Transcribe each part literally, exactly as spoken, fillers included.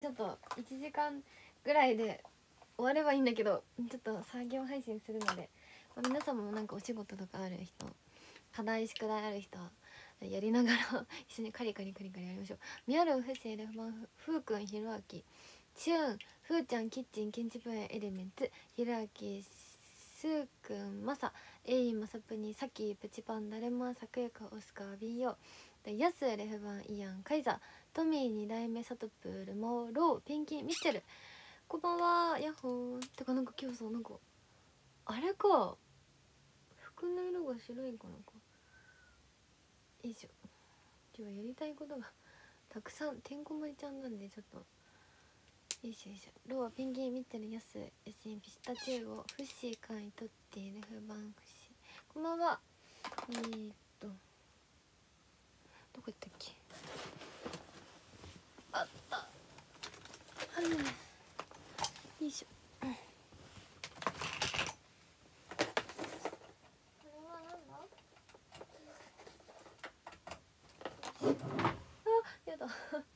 ちょっといちじかんぐらいで終わればいいんだけど、ちょっと作業配信するので、まあ、皆さんもなんかお仕事とかある人、課題宿題ある人はやりながら一緒にカリカリカリカリやりましょう。ミャルンフシエレフマンフーくんひろあきチューンふーちゃんキッチン建築園エレメンツひろあきスーくんマサエイマサプニサキプチパンダレマサクヤカオスカービンヨヤスレフバンイヤンカイザトミーに代目サトプールモーローペンギンミッチェルこんばんはヤッホー。てかなんか今日さなんかあれか服の色が白いかなんかよいしょ。今日はやりたいことがたくさんてんこ盛りちゃんなんでちょっとよいしょよいしょ。ローはペンギンミッチェルヤスエスインピスタチューをフッシーカイトッティレフバンフッシーこんばんは。えー、っとどこ行ったっけ。あったはいよいしょ。これはなんだ。あ、やだ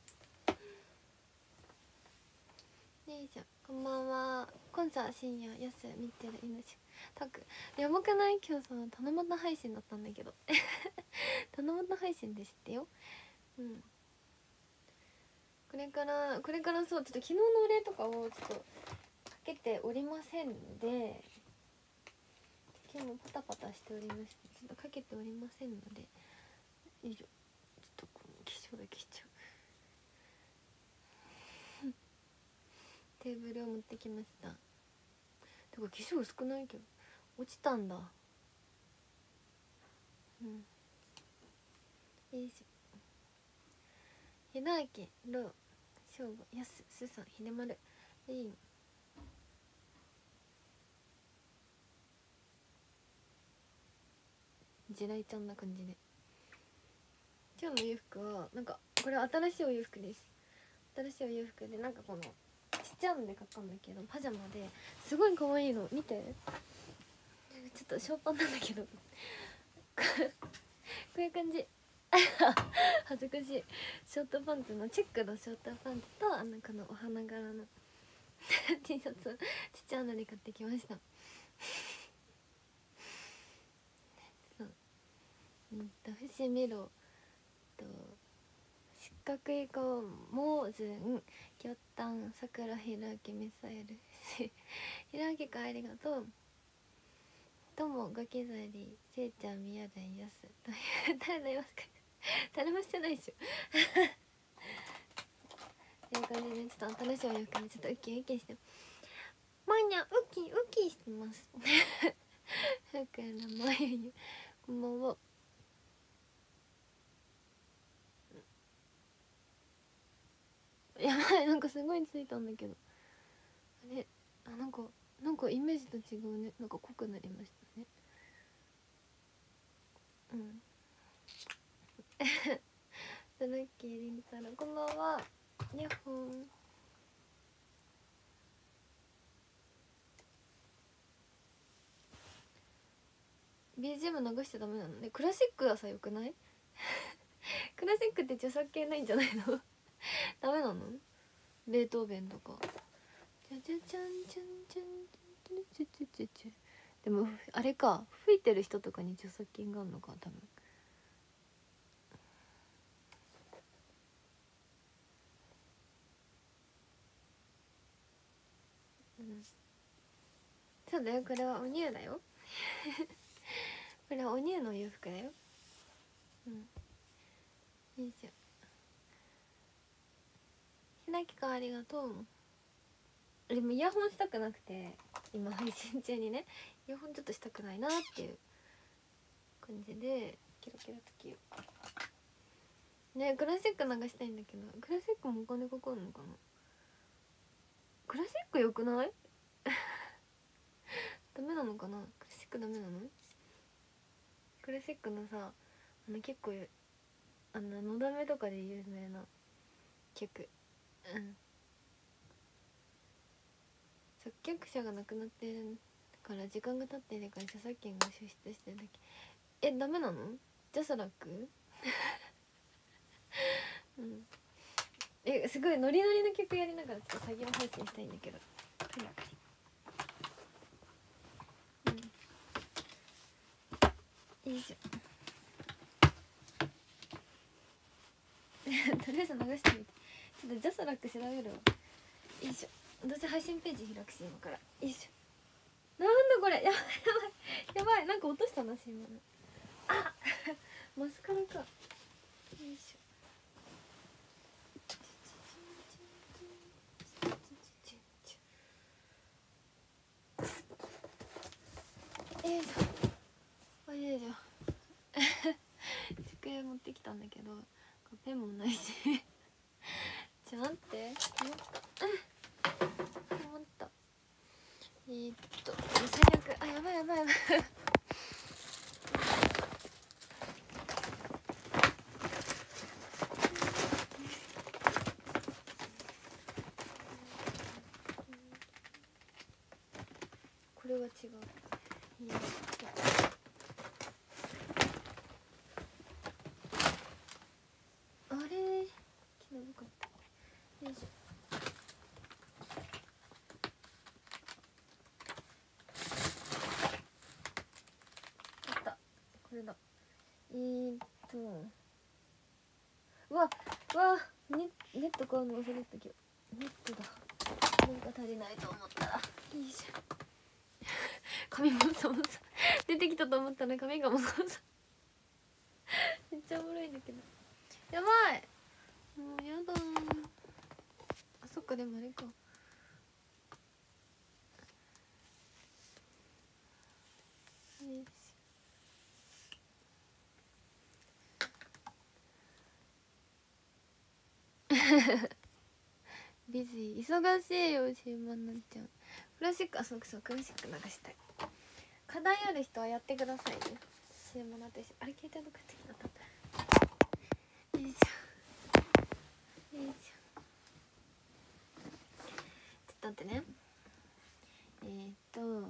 よいしょ。こんばんは。コンサ深夜やす見てる犬しタクやばくない。今日さ七夕配信だったんだけど七夕配信で知ってよ。うんこれからこれからそうちょっと昨日のお礼とかをちょっとかけておりませんで、今日もパタパタしておりましてちょっとかけておりませんので、よいしょ。ちょっとこの化粧だけしちゃうテーブルを持ってきました。てか化粧薄くないけど落ちたんだ。うんよいしょ。ひなあきろうしょうごやすすさんひでまるいい地雷ちゃんな感じで。今日のお洋服はなんかこれ新しいお洋服です。新しいお洋服でなんかこのちっちゃいので買ったんだけどパジャマですごい可愛いの見て。ちょっとショーパンなんだけどこういう感じ恥ずかしい。ショートパンツのチェックのショートパンツとあのこのお花柄のT シャツをちっちゃいので買ってきましたそううんと節見ろと四角い子モーズンキョッタンさくらひらきミサイルひらきくんありがとうともガキザリせいちゃんみやだんやす誰だいますか誰もしてないでしょという感じでちょっと新しいお洋服にちょっとウキウキしてマーニャウキウキしてますふくらまゆゆこんばんは。やばいなんかすごいついたんだけどあれあなんかなんかイメージと違うね。なんか濃くなりましたね。うんトラッキーりんたろこんばんは。ヤッホー。 ビージーエム 流しちゃダメなのね。クラシックはさよくないクラシックって著作権ないんじゃないのダメなの。ベートーベンとかチャチャチャンチャンチャンチャンチャチャチャチャ。でもあれか吹いてる人とかに著作権があるのか多分。うん、そうだよこれはお乳だよこれはお乳のお洋服だよ。うんよいしょ。ひなきかありがとう。でもイヤホンしたくなくて今配信中にねイヤホンちょっとしたくないなっていう感じでキラキラときよね。クラシック流したいんだけどクラシックもお金かかるのかな。クラシックよくないダメなのかな。クラシックダメなの。クラシックのさあの結構あののだめとかで有名な曲うん作曲者が亡くなってるから時間が経ってるから著作権が消失してるだけ。えダメなの。ジャスラックうんえすごいノリノリの曲やりながらちょっと作業配信したいんだけどカリカリ、うん、よいしょとりあえず流してみて。ちょっとジャスラック調べるわ。よいしょ。私配信ページ開くし今から。よいしょ。なんだこれ、やばいやばいやばい、なんか落としたなし今の。あマスカラか。よいしょ。よいしょ。よいしょ。机持ってきたんだけどペンもないしちょ待って思った思ったえー、っと最悪、あやばいやばいやばいこれは違う。いやあれ昨日よかった。よいしょ。あったこれだ。えー、っとうわうわネネット買うの忘れてたけどネットだ。なんか足りないと思ったらよいしょ髪もそもそ出てきたと思ったら髪がもそもそめっちゃおもろいんだけどやばいもうやだー。あそっかでもあれかよいしょビジー忙しいよシーマになっちゃう。クラシックあそうそうクラシック流したい。課題ある人はやってくださいね。シーマなってあれ携帯どっかってきたったよいしょよいしょちょっと待ってね。えー、っと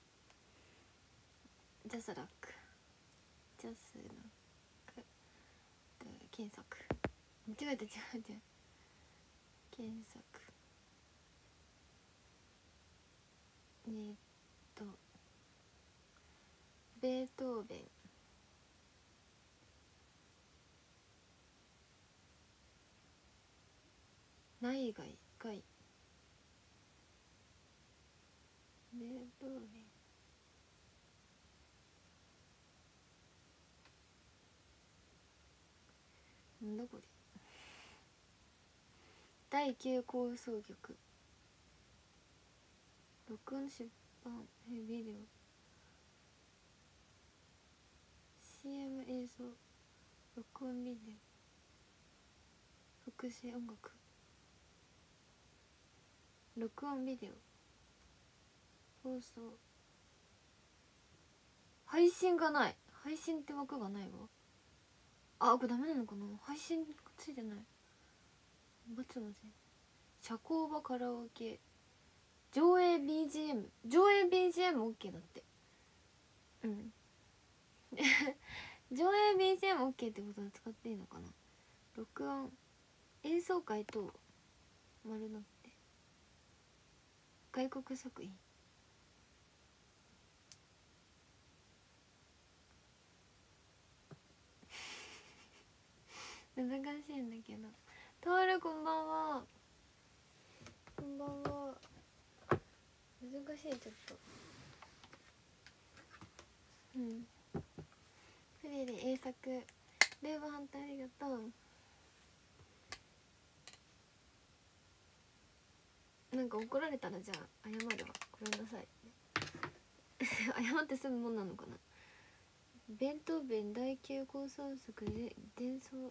ジャスラックジャスラック検索間違えた違う違う検索えー、っとベートーベン内外外ベートーベンなんだこれだいきゅう交響曲録音出版ビデオ シーエム 映像録音ビデオ複製音楽録音ビデオ放送配信がない。配信って枠がないわ。あこれダメなのかな。配信がついてないバツのせい。社交場カラオケ上映 ビージーエム 上映 ビージーエムオッケー だってうん上映 ビージーエムオッケー ってことは使っていいのかな。録音演奏会と丸なって外国作品難しいんだけど。トールこんばんはこんばんは。難しいちょっとうんフリリ英作ルーブ反対ありがとう。なんか怒られたらじゃあ謝るわごめんなさい謝ってすぐもんなのかな。ベートーベンだいきゅう交響曲で伝奏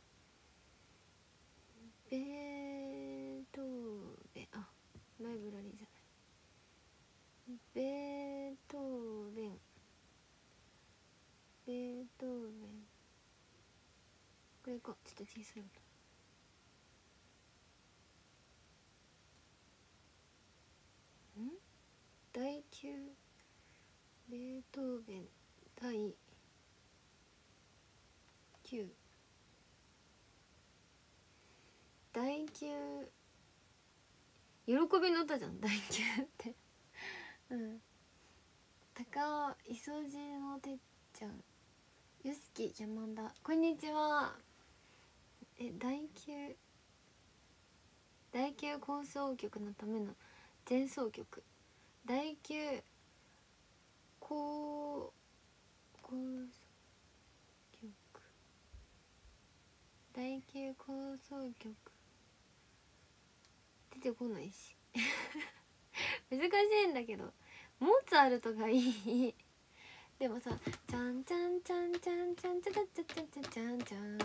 ベートーベンあライブラリーじゃないベートーベンベートーベンこれかちょっと小さい音んだいきゅうベートーベンだいきゅう第九喜びの歌じゃん第九ってうん。高尾磯路のてっちゃん、ゆすき山田、こんにちは。え、第九第九交響曲のための前奏曲、第九交交響曲、第九交響曲出てこないし難しいんだけど、モーツァルトがいいでもさ、ちゃんちゃんちゃんちゃんちゃんちゃちゃちゃちゃちゃちゃんちゃん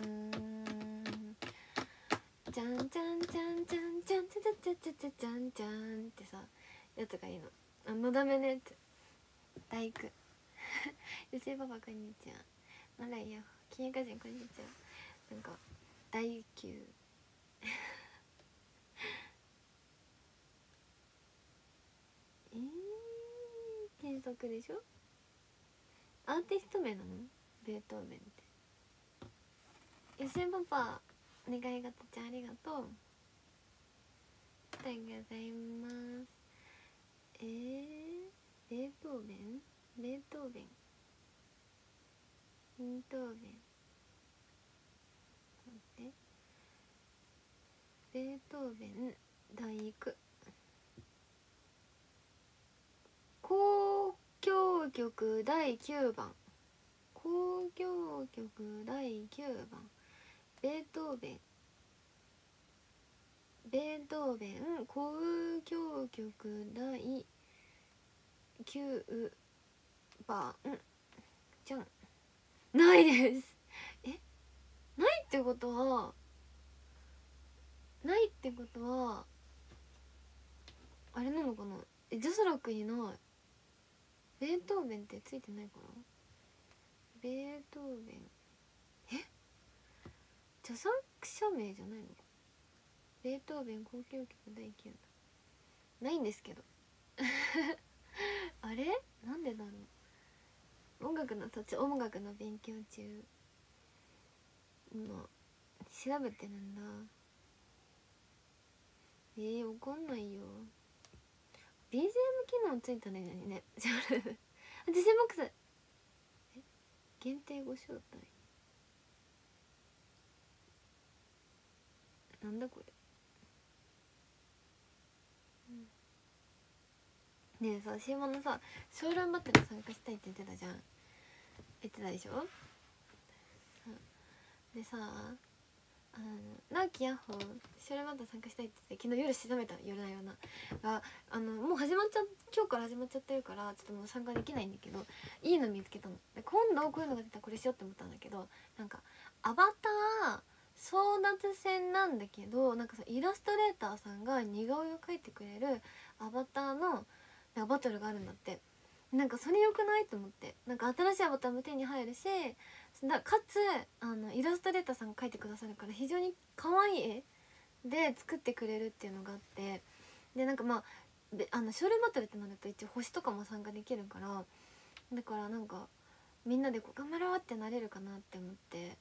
ちゃんちゃんちゃんちゃんちゃんちゃんちゃちゃちゃちゃちゃちゃんちゃんってさやつがいいの。あのダメねって大工ゆせばばこんにちは。まだいや金融家人こんにちは。なんか大級えー、検索でしょ。アーティスト名なのベートーベンって。ゆせばば願いがたちゃんありがとう。ありがとうございます。えー、ベートーベンベートーベンベートーベン待ってベートーベン第九交響曲第きゅうばん、交響曲第きゅうばん、ベートーベンベートーベン交響曲第きゅうばんじゃん。ないです。え、ないってことはないってことはあれなのかな。え、ジャスラックにない。ベートーベンってついてないかな。ベートーベンえ著作者名じゃないのか。ベートーベン交響曲第きゅうないんですけどあれなんでだろう。音楽のそっち音楽の勉強中今調べてるんだ。えー、わかんないよ。 ビージーエム 機能ついたらいいのにねあ、自信ボックスえ限定ご招待なんだこれ、うん、ねえさ、シーマのさショールームバトル参加したいって言ってたじゃん。言ってたでしょ。でさ、あの直樹ヤッホーショールームバトル参加したいって言って昨日夜調べた夜な夜ながあのもう始まっちゃ今日から始まっちゃってるからちょっともう参加できないんだけど、いいの見つけたので今度こういうのが出たらこれしようって思ったんだけど、なんかアバター争奪戦なんだけど、なんかさイラストレーターさんが似顔絵を描いてくれるアバターのなんかバトルがあるんだって。なんかそれ良くないと思って、なんか新しいアバターも手に入るし、だかつあのイラストレーターさんが描いてくださるから非常に可愛い絵で作ってくれるっていうのがあって、でなんかまああのショールームバトルってなると一応星とかも参加できるから、だからなんかみんなでこう頑張ろうってなれるかなって思って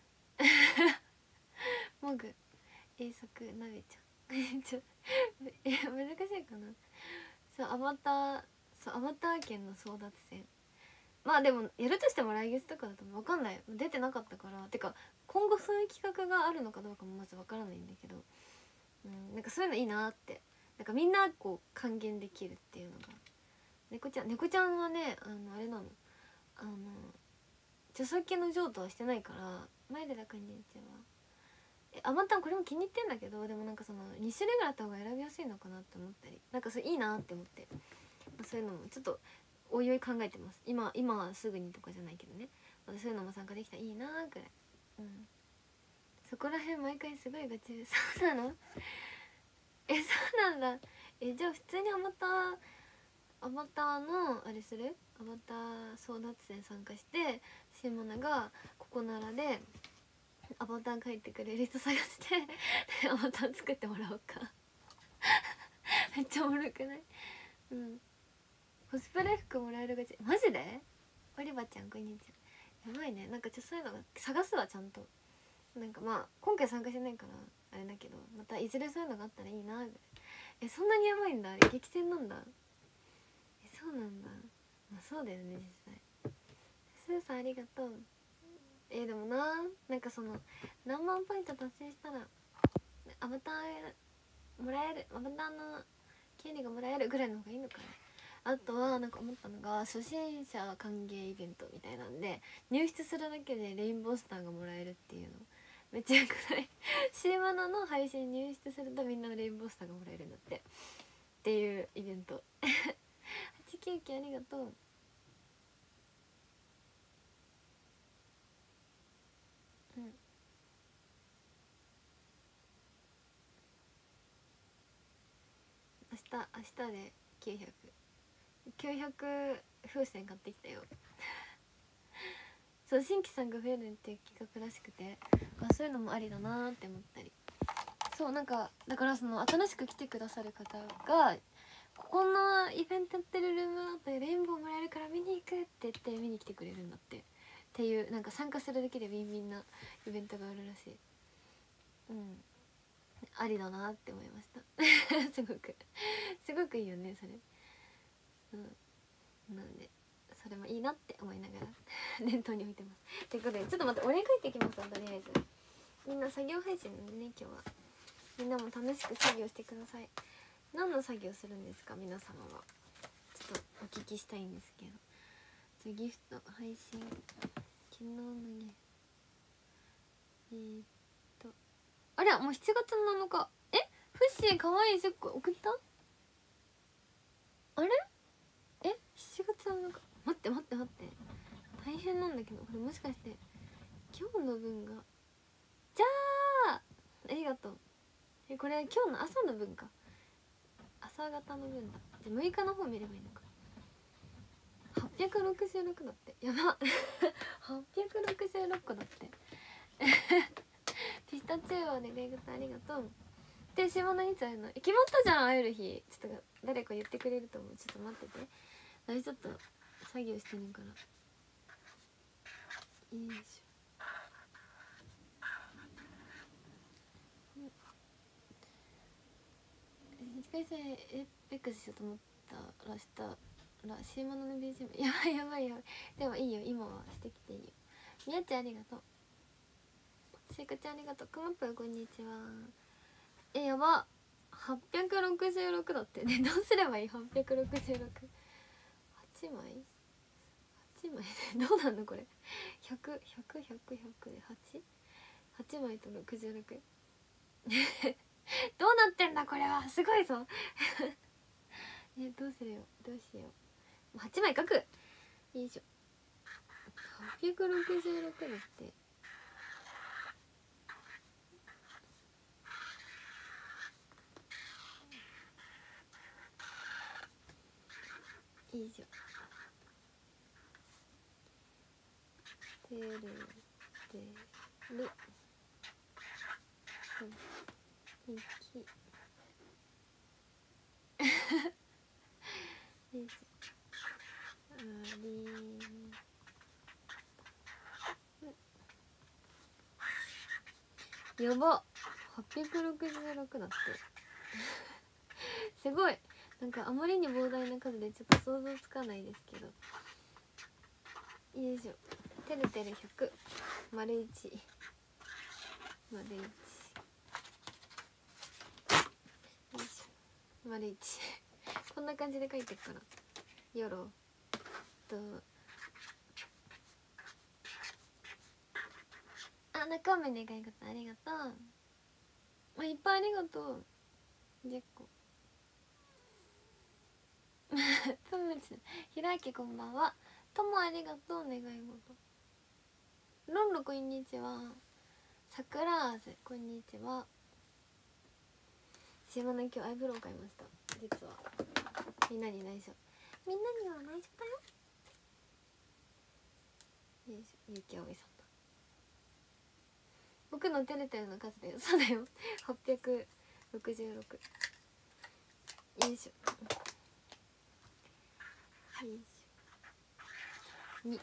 モグ栄作なべちゃんちょえ難しいかな。そうアバターそうアバター圏の争奪戦、まあでもやるとしても来月とかだと分かんない、出てなかったから。てか今後そういう企画があるのかどうかもまず分からないんだけど、うん、なんかそういうのいいなって、なんかみんなこう還元できるっていうのが。猫ちゃん猫ちゃんはねあのあれなの、あの著作権の譲渡はしてないから。前でだこんにちは。えアバターこれも気に入ってんだけど、でもなんかそのに種類ぐらいあった方が選びやすいのかなって思ったり、なんかそれいいなって思って、まあ、そういうのもちょっとおいおい考えてます。今今はすぐにとかじゃないけどね、ま、そういうのも参加できたらいいなーくらい。うん、そこら辺毎回すごいガチ。そうなのえそうなんだ。えじゃあ普通にアバターアバターのあれする、アバター争奪戦参加してシモナがここならでアバター描いてくれる人探してアバター作ってもらおうかめっちゃおもろくない？うん、コスプレ服もらえるがち。マジで？オリバちゃんこんにちは。やばいね。なんかちょっとそういうのが探すわちゃんと。なんかまあ今回参加してないからあれだけど、またいずれそういうのがあったらいいなぐらい。えそんなにやばいんだ、あれ激戦なんだ。えそうなんだ。まあそうだよね実際。スーさんありがとう。えー、でもな、なんかその何万ポイント達成したらアバターもらえる、アバターの権利がもらえるぐらいの方がいいのかな。あとはなんか思ったのが、初心者歓迎イベントみたいなんで入室するだけでレインボースターがもらえるっていうのめっちゃよくない？シーマナの配信入室するとみんなレインボースターがもらえるんだってっていうイベント。はちきゅうきゅうありがとう。うん、明日明日できゅうひゃくきゅうひゃく風船買ってきたよ。そう新規さんが増えるっていう企画らしくて、あそういうのもありだなーって思ったり。そうなんかだからその新しく来てくださる方がここのイベントやってるルームだってレインボーもらえるから見に行くって言って見に来てくれるんだってっていうなんか参加するだけでウィンウィンなイベントがあるらしい。うん、ありだなって思いましたすごくすごくいいよねそれ。うんなんでそれもいいなって思いながら念頭に置いてます。ということでちょっと待ってお願い書いてきます。とりあえずみんな作業配信なんでね、今日はみんなも楽しく作業してください。何の作業するんですか皆様は。ちょっとお聞きしたいんですけど。じゃギフト配信昨日のねえー、っとあれもうしちがつなのか。えフッシーかわいい10個送った。あれえしちがつなのか。待って待って待って大変なんだけどこれもしかして今日の分がじゃあありがとう。えこれ今日の朝の分か。朝方の分だ。じゃむいかの方見ればいいのか。はっぴゃくろくじゅうろくだってやばはっぴゃくろくじゅうろっこだってピスタチオお願い事ありがとう。で島のいつ会えるの。決まったじゃん会える日。ちょっと誰か言ってくれると思う。ちょっと待ってて私ちょっと作業してるからよいしょ。一回戦エペックスしようと思ったらしたらシーマノの ビージーエム やばいやばいやばい。でもいいよ今はしてきていいよ。みやちゃんありがとう。しいかちゃんありがとう。くまぷんこんにちは。えやばはっぴゃくろくじゅうろくだってね。どうすればいい。はっぴゃくろくじゅうろく はちまいはちまいでどうなんのこれ。ひゃく ひゃく ひゃく ひゃくで はち はちまいとろくじゅうろくどうなってんだこれは。すごいぞえどうするよどうしよう。はちまい書く。よいしょ。はっぴゃくろくじゅうろくだって。よいしょ。てるてるいきよいしょ。ありやばはっぴゃくろくじゅうろくだってすごいなんかあまりに膨大な数でちょっと想像つかないですけど。よいしょ。てるてるひゃく丸いち丸いちよいしょ丸いちこんな感じで書いてるからよろとあ中身願い事ありがとう。あいっぱいありがとうじゅっこプムツひろあきこんばんは。ともありがとう願い事。ロンロこんにちは。さくらーずこんにちは。島の今日アイブロウ買いました。実はみんなに内緒。みんなには内緒だよ。よいしょ。ゆうきあおいさんだ。僕のてるてるの数だよ。そうだよはっぴゃくろくじゅうろくよいしょよいしょに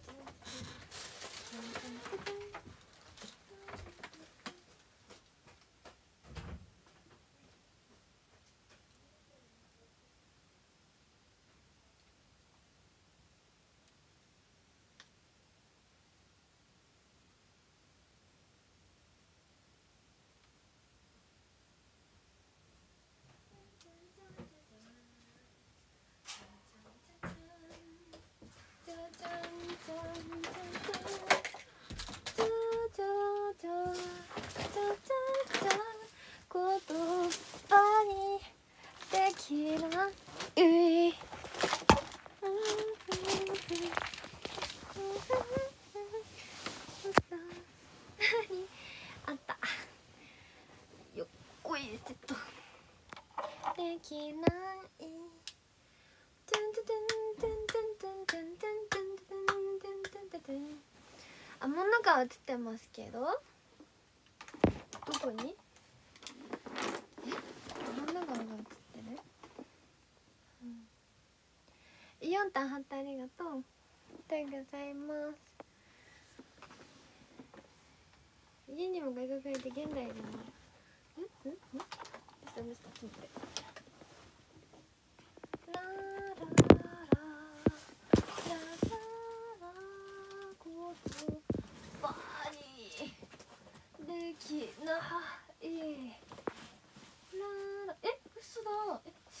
あったよっこいセットできないあ、もう中は映ってますけど、どこにえ真ん中が映ってる、うん、イオンタンハットありがとう。ありがとうございます。家にも画が描いて現代でもんんんどうしたどうしたちょっと待ってララララララことばにできないララえ嘘だえ知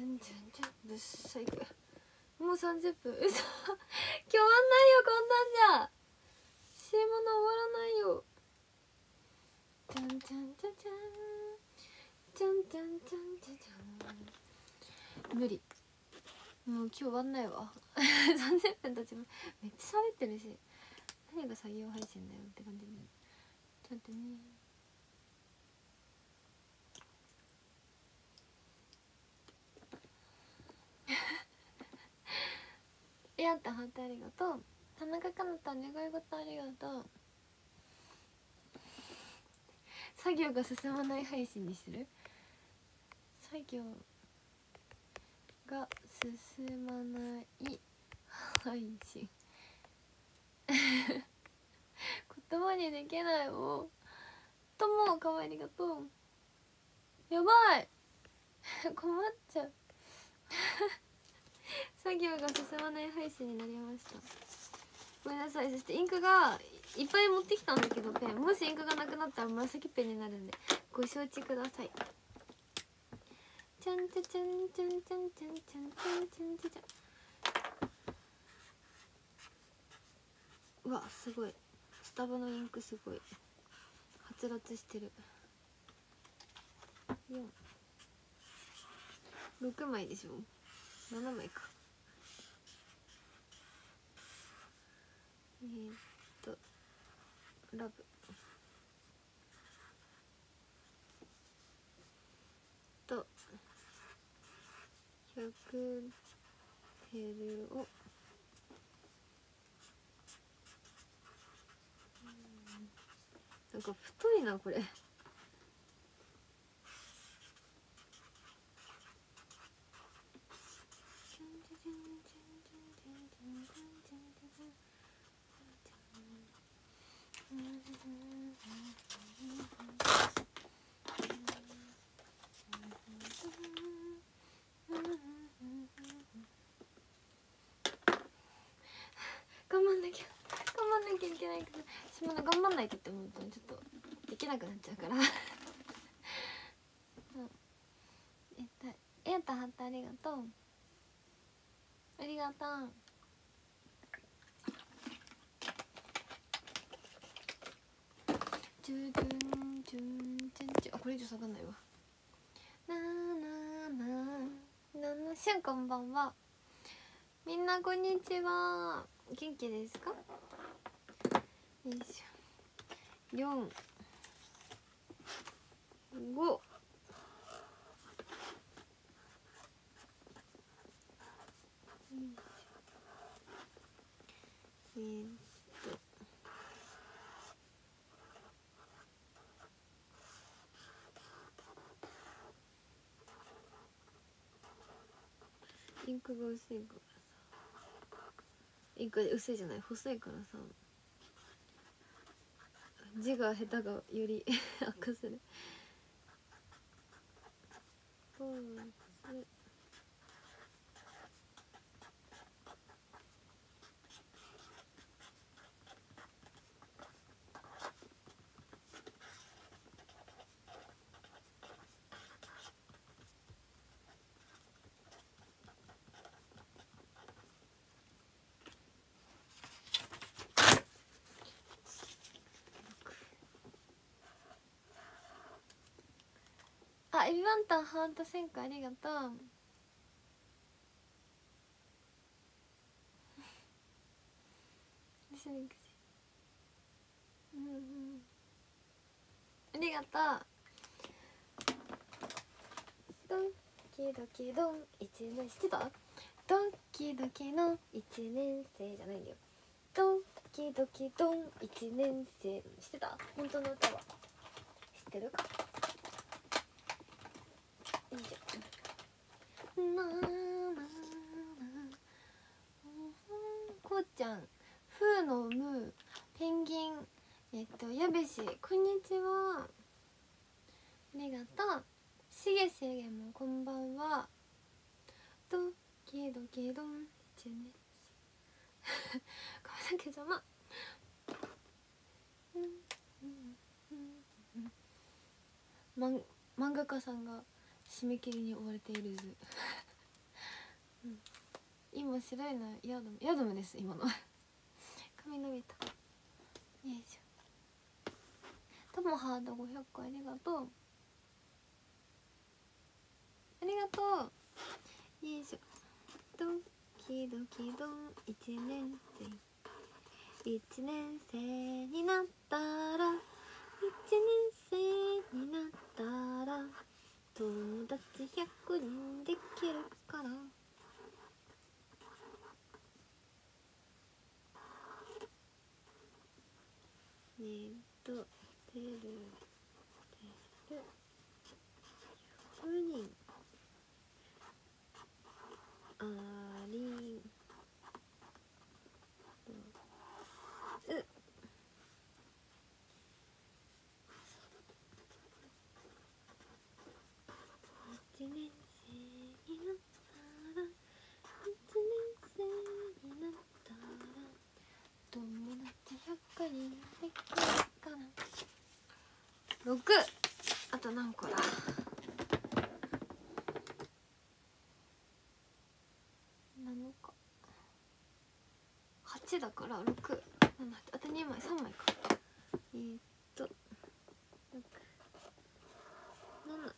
んちゃんちゃんぶっさいく。もうさんじゅっぷん。嘘今日終わんないよこんなんじゃ。 シーエム の終わらないよ。ちゃんちゃんちゃんちゃんちゃんちゃんちゃんちゃんちゃん。無理、もう今日終わんないわさんじゅっぷん経ちます。めっちゃ喋ってるし、何が作業配信だよって感じで、ちょっとね。やったハートありがとう。田中かなた願い事ありがとう。作業が進まない配信にする。作業が進まない配信言葉にできないもん。ともかわいありがとう。やばい困っちゃう作業が進まない配信になりました。ごめんなさい。そしてインクがいっぱい持ってきたんだけど、ペンもしインクがなくなったら紫ペンになるんでご承知ください。ちゃんちゃちゃんちゃんちゃんちゃんちゃんちゃんちゃんちゃんちゃん。うわすごい、スタバのインクすごいはつらつしてる。よんろくまいでしょ、ななまいか。えー、っとラブとひゃくテルをなんか太いなこれ。頑張んなきゃ頑張んなきゃいけないから、私も頑張んないとって思うとちょっとできなくなっちゃうからうんえっとえやたはったありがとう。ありがとう。チュドゥンチュンチュンチュン。あこれ以上下がんないわ。なーなーなーなのしゅんこんばんは。みんなこんにちは。元気ですか。よいしょ。よんごえー、っとインクが薄いからさ、インク薄いじゃない細いからさ、字が下手がより悪する。ポーズあ、エビワンタンハートせんこありがとう。うんうん、ありがとう。ドキドキドンいちねんしてた？ドキドキのいちねん生じゃないんだよ。ドキドキドンいちねん生してた？本当の歌はってるか。よいしょ。なーなーなー、こうちゃん、ふうのむ、ペンギン、えっとやべし、こんにちは、ありがとう。しげしげもこんばんは。ドキドキドンチュネ髪の毛邪魔。マン漫画家さんが締め切りに追われている図、うん、今白いのヤドムヤドムです今の髪伸びた。よいしょ。ともハートごひゃっこありがとう、ありがとう。よいしょ。ドキドキドンいちねん生、いちねん生になったら、いちねん生になったら友達ひゃくにんできるから。ねえとてるてるひゃくにんありういちねん生になったら、いちねん生になったら友達ひゃくにんできるかな。ろく、あと何個だ。なのかはちだからろく、あとにまいさんまいか。えー、っとろく、なな、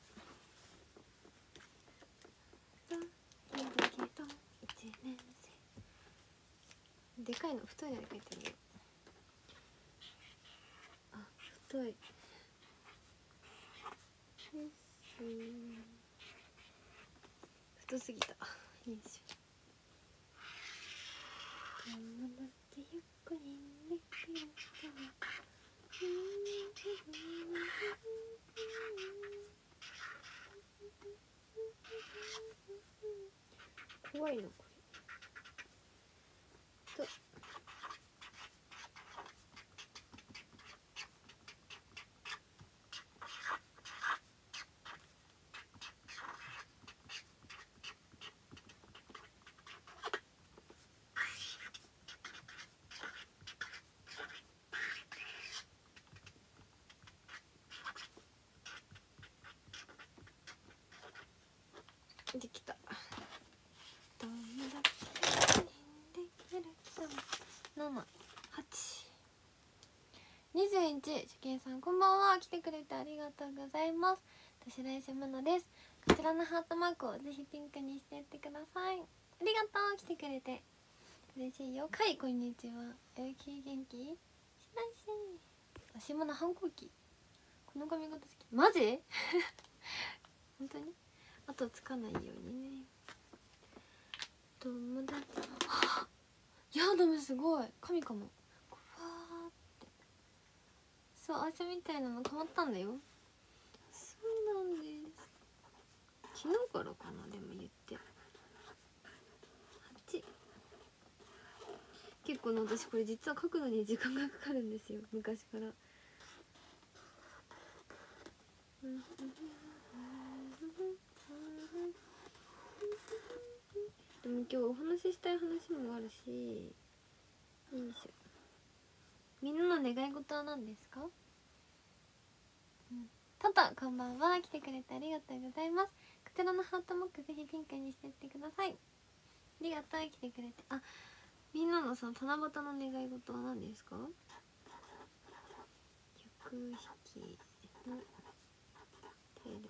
だけどけどいちねん生、でかいの太いので書いてるよ。あ、太い。太すぎた。よいしょ。友達ひゃくにんできるかな。怖いのこれと。できた。友達できるかな。なな、はち、にじゅういち、しゅけいさんこんばんは。来てくれてありがとうございます。白石むのです。こちらのハートマークをぜひピンクにしてやってください。ありがとう、来てくれて嬉しいよ。かい、こんにちは。えき元気？白石。下の反抗期。この髪型好き。マジ？本当に？後つかないようにね。友達。いやでもすごい神かも。ふわーって。そう、汗みたいなの変わったんだよ。そうなんです。昨日からかな、でも言って。はち。結構ね、私これ実は書くのに時間がかかるんですよ、昔から。でも今日お話ししたい話もあるし。よいしょ。みんなの願い事は何ですか？うん、タタこんばんは。来てくれてありがとうございます。こちらのハートマークぜひピンクにしてってください。ありがとう、来てくれて。あ、みんなのさ、七夕の願い事は何ですか？百匹のテル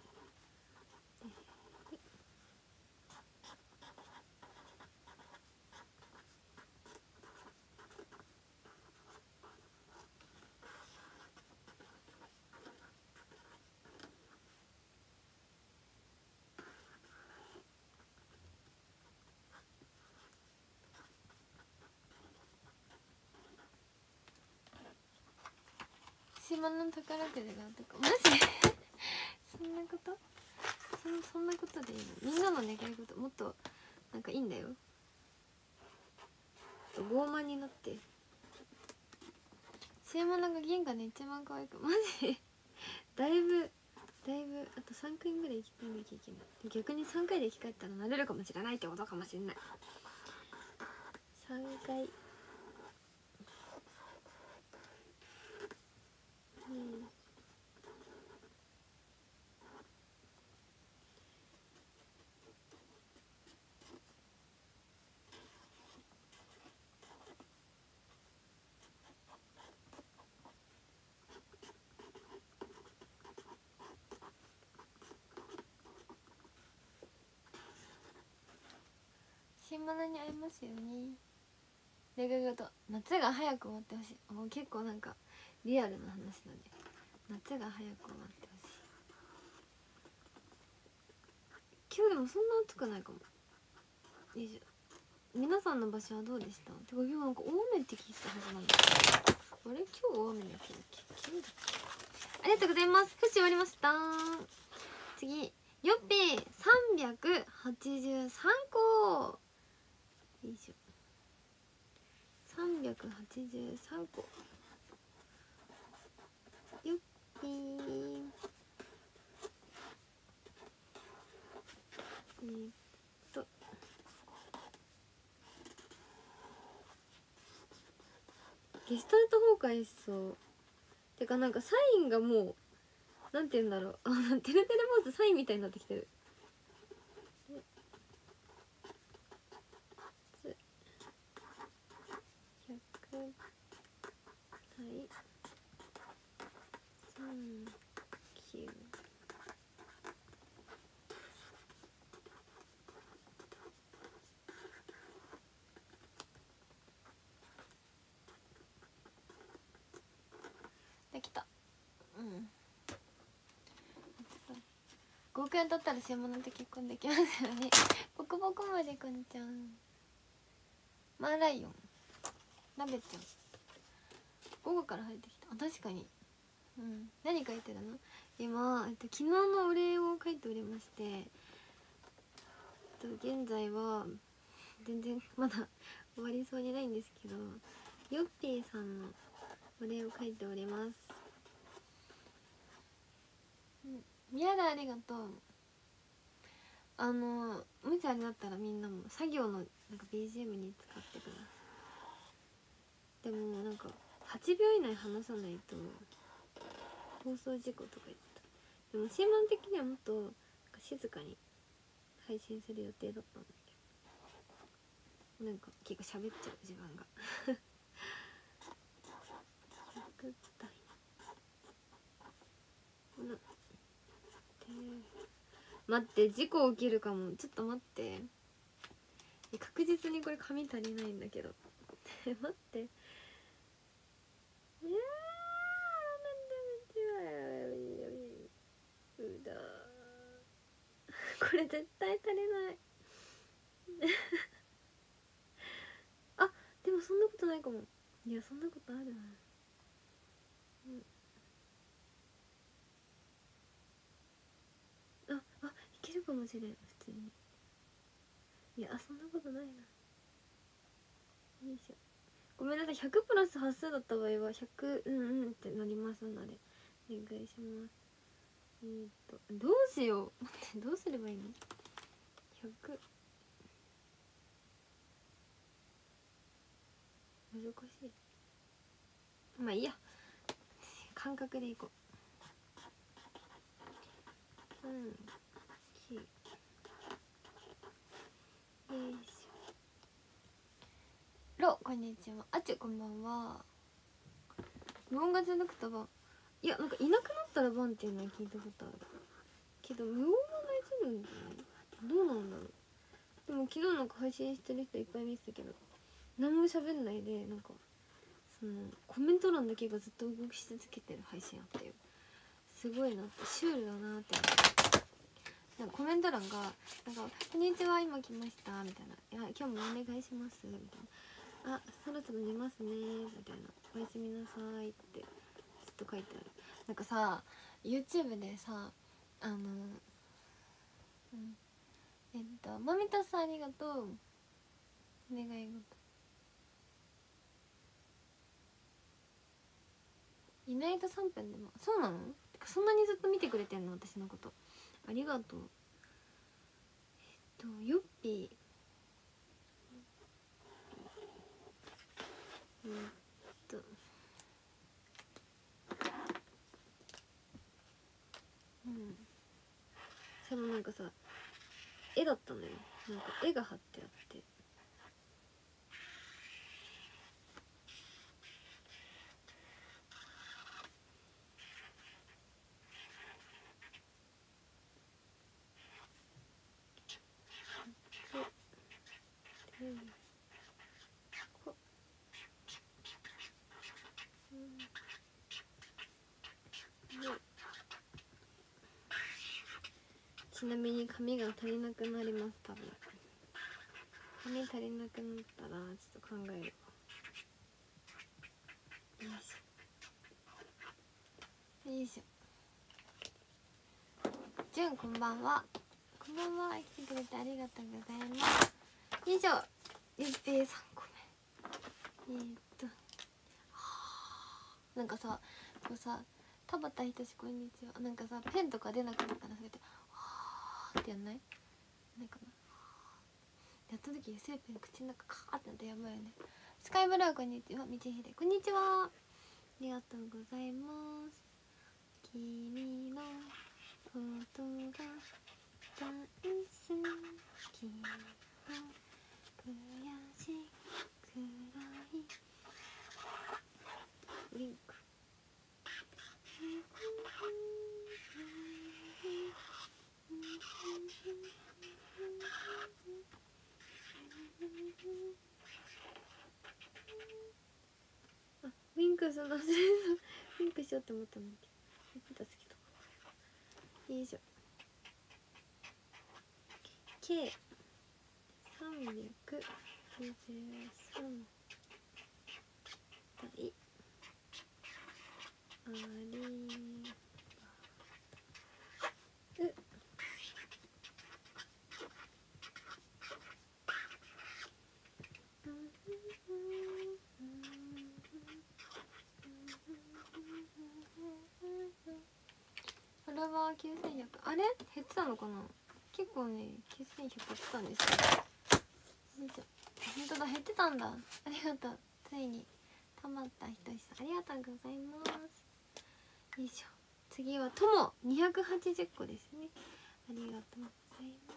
し島の宝くじがとかマジそんなこと、そそんなことでいいの？みんなの願い事もっとなんかいいんだよ。傲慢になって島のが銀河で一番可愛くマジだいぶだいぶあとさんかいぐらい生き返んなきゃいけない。逆にさんかいで生き返ったらなれるかもしれないってことかもしれない。さんかい、うん、新物に会えますように。願い事、夏が早く終わってほしい。もう結構なんかリアルな話なんで、夏が早く終わってほしい。今日でもそんな暑くないかも。よいしょ。皆さんの場所はどうでした？てか今日なんか大雨って聞いてたはずなんだ。あれ今日大雨の日だっけ？昨日だっけ？ありがとうございます。節終わりました。次よっぴーさんびゃくはちじゅうさんこ。よいしょ。さんびゃくはちじゅうさんこ。よっぴー。えー、っとゲストルト崩壊しそう。てかなんかサインがもうなんて言うんだろう、あのてるてる坊主サインみたいになってきてる。ひゃく対さんきゅう。できた。うんごおくえん取ったら新物と結婚できますよね。ボコボコまでこんちゃん、マーライオン、ラベちゃん、午後から入ってきた。あ、確かに。うん、何書いてるの？今、えっと、昨日のお礼を書いておりまして、えっと、現在は全然まだ終わりそうにないんですけど、ヨッピーさんのお礼を書いております。うん、やだ、ありがとう。あのもしあれだったらみんなも作業のなんか ビージーエム に使ってください。でもなんかはちびょう以内話さないと放送事故とか言ってた。でも新聞的にはもっと静かに配信する予定だったんだけど、なんか結構喋っちゃう自分がひゃくだいな待って、事故起きるかも。ちょっと待って、確実にこれ紙足りないんだけど待って、いやーうだこれ絶対足りないあ、でもそんなことないかも。いや、そんなことあるな。うん、ああ、いけるかもしれん、普通に。いや、そんなことないな。よいしょ。ごめんなさい、ひゃくプラス端数だった場合はひゃくうんうんってなりますのでお願いします。えー、っとどうしよう待って、どうすればいいの？ひゃく難しい。まあいいや、感覚でいこう。うんきゅう。よいしょ。ロ、こんにちは。あちゅ、こんばんは。無音が続くとば、いや、なんかいなくなったらバンっていうのは聞いたことあるけど、無音は大丈夫なんじゃない？どうなんだろう。でも昨日なんか配信してる人いっぱい見てたけど、何も喋んないで、なんかそのコメント欄だけがずっと動き続けてる配信あったよ。すごいなって、シュールだなって思って。なんかコメント欄がなんか「こんにちは、今来ました」みたいな「いや今日もお願いします」みたいな「あ、そろそろ寝ますね」みたいな「おやすみなさい」ってと書いてある。なんかさ YouTube でさあの、うん、えっとまみたさんありがとう。お願い事いないとさんぷんでも。そうなの？そんなにずっと見てくれてんの私のこと。ありがとう。えっとヨッピーえっとうんそのなんかさ絵だったのよ。なんか絵が貼ってあってででこうんでちなみに紙が足りなくなります。多分紙足りなくなったらちょっと考えるわ。よいしょよいしょ。じゅんこんばんは。こんばんは。来てくれてありがとうございます。以上ゆっぺいさんこめ。えー、っとなんかさこうさ田畑ひとしこんにちは。なんかさペンとか出なくなったらそうやってはーってやんない？ないかな。やった時油性ペン口の中カーってなってやばいよね。スカイブラウこんにちは。みちひでこんにちは。ありがとうございます。君のことが大好きだ悔しくらいウィンクあウィンクするの忘れた。ウィンクしようって思ったんだけど好きとかよいしょ。計さんびゃくきゅうじゅうさん対ありうフォロワーきゅうせんひゃく。あれ減ってたのかな。結構ねきゅうせんひゃく減ってたんですよ。よいしょ。本当だ減ってたんだ。ありがとう。ついにたまったひとしさんありがとうございます。よいしょ。次はともにひゃくはちじゅっこですね。ありがとうございます。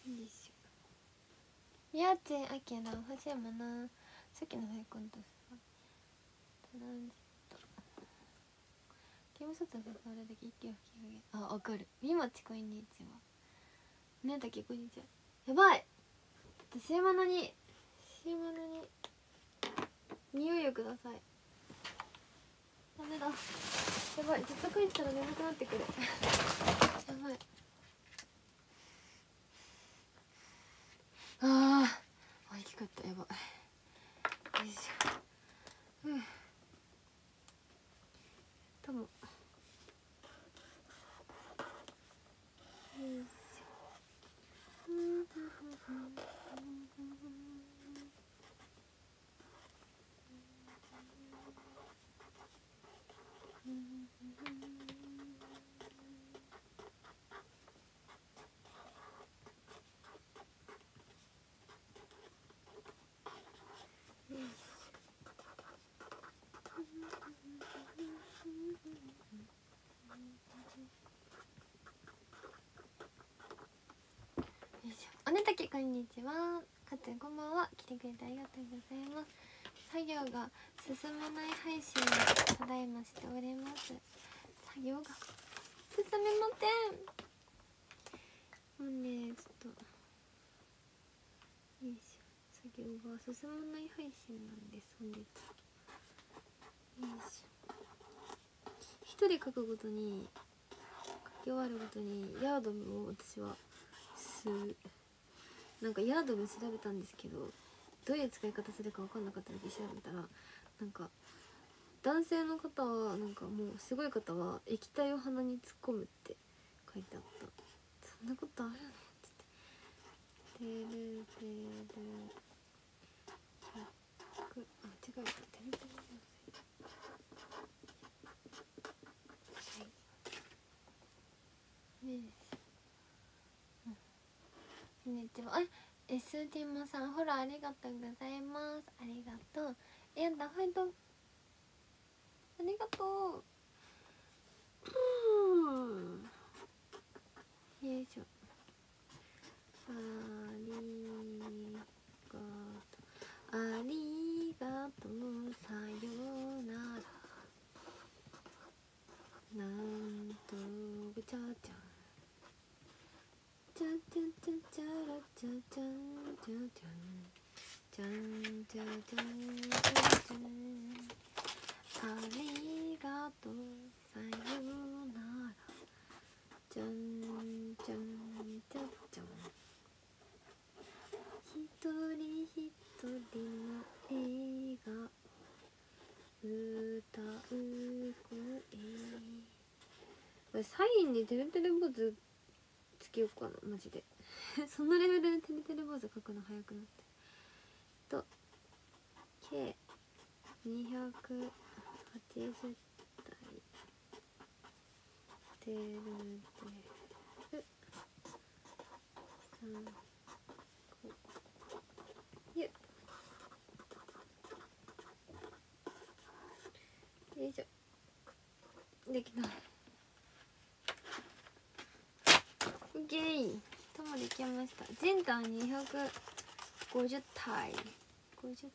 よいしょ。やっちあけら欲しいもな。さっきの大根とさトランジットゲームソフトでそれだけ一気を吹き上げ。あ、わかる。みもちこんにちは。ねたけこんにちは。やばい。シーマナにシーマナに匂いをください。ダメだ。やばい。ずっと書いてたら眠くなってくる。やばい。ああ。大きかった。やばい。よいしょ。うん。とも。よいしょ。おねたけこんにちは。かつこんばんは。来てくれてありがとうございます。作業が進まない配信をただいましております。作業が進めません。もうねちょっとよいしょ。作業が進まない配信なんです本日。よいしょ。一人書くごとに書き終わるごとにヤードムを私は吸う。なんかヤードム調べたんですけどどういう使い方するか分かんなかったので調べたら、なんか男性の方はなんかもうすごい方は液体を鼻に突っ込むって書いてあった。そんなことあるのっつって。てるてるひゃく、あ違うか、てるてるはいねえ、こんにちは。あ、エスディマさん、フォローありがとうございます。ありがとう。え、やだ、ファイト。ありがとう。よいしょ。ありがとう。ありがとう。さよなら。なんと、ちゃちゃん。ちゃちゃちゃちゃらちゃちゃんちゃちゃん。じゃんじゃじゃんじゃじゃん。ありがとう、さよなら。じゃんじゃんじゃじゃん。ひとりひとりの笑顔、歌う声。これサインにてるてる坊主つけようかな、マジでそのレベルでてるてる坊主書くの早くなってと計にひゃくはちじゅう体てるてるさんこゆよいしょ、できた。オッケー、ともできました。全体にひゃくごじゅう体ごじゅう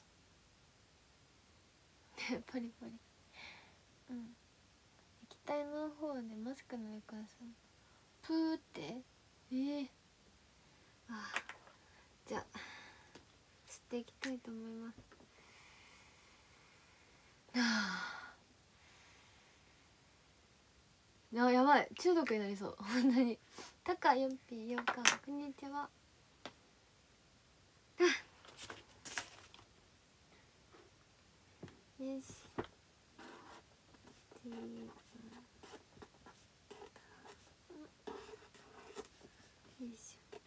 体パリパリ。うん、液体の方でマスクの上からさプーってえー、ああ、じゃあ吸っていきたいと思います。はあ、あ、やばい、中毒になりそう本当に。タカヨンピーようかん、こんにちは。よし、よいしょ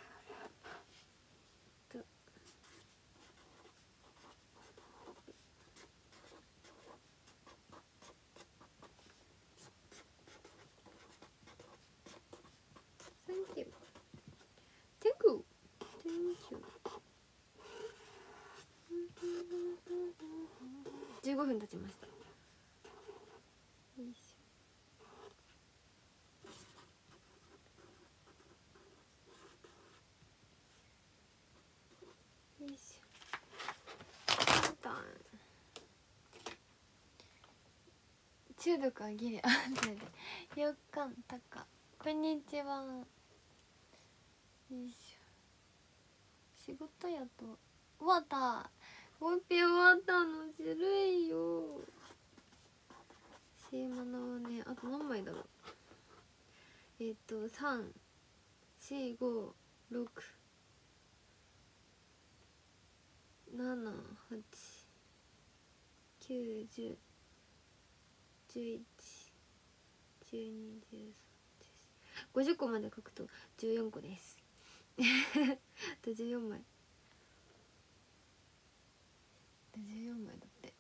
と。Thank you. Thank you. Thank you. じゅうごふん経ちました。よいしょ。よいしょ。中毒はギリあんたで。よっかんたか。こんにちは。よいしょ。仕事やと。終わった。コンピ終わったのずるいよ。シーマナはね、あと何枚だろう。えっとさん、し、ご、ろく、なな、はち、きゅう、じゅう、じゅういち、じゅうに、じゅうさん、じゅうよん、ごじゅっこまで書くとじゅうよんこですあとじゅうよんまい、あとじゅうよんまいだって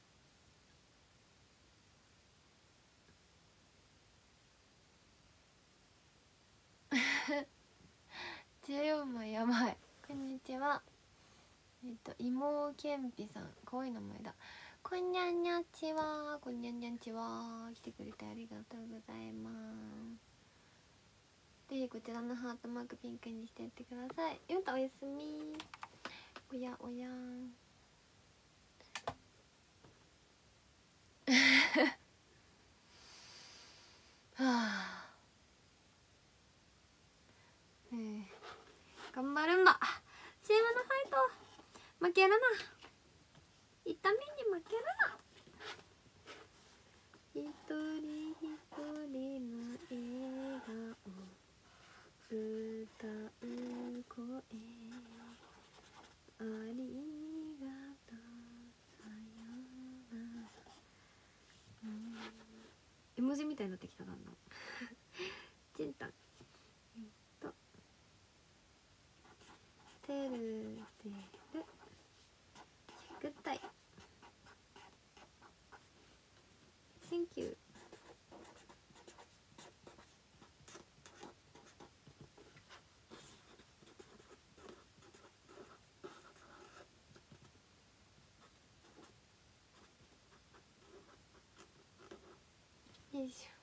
じゅうよんまいやばい。こんにちは。えっと妹けんぴさん、かわいい名前だ。こんにゃんにゃちは、こんにゃんにゃんちは。来てくれてありがとうございます。ぜひこちらのハートマークピンクにしてやってください。ゆうたおやすみ。おやおやはあ、えー、頑張るんだ。チームのファイト負けるな。痛みに負けるな。一人一人の笑顔、歌う声、あ字みたいになってきただんだんちんたん、えっとてるてる宿題 Thank you。よいし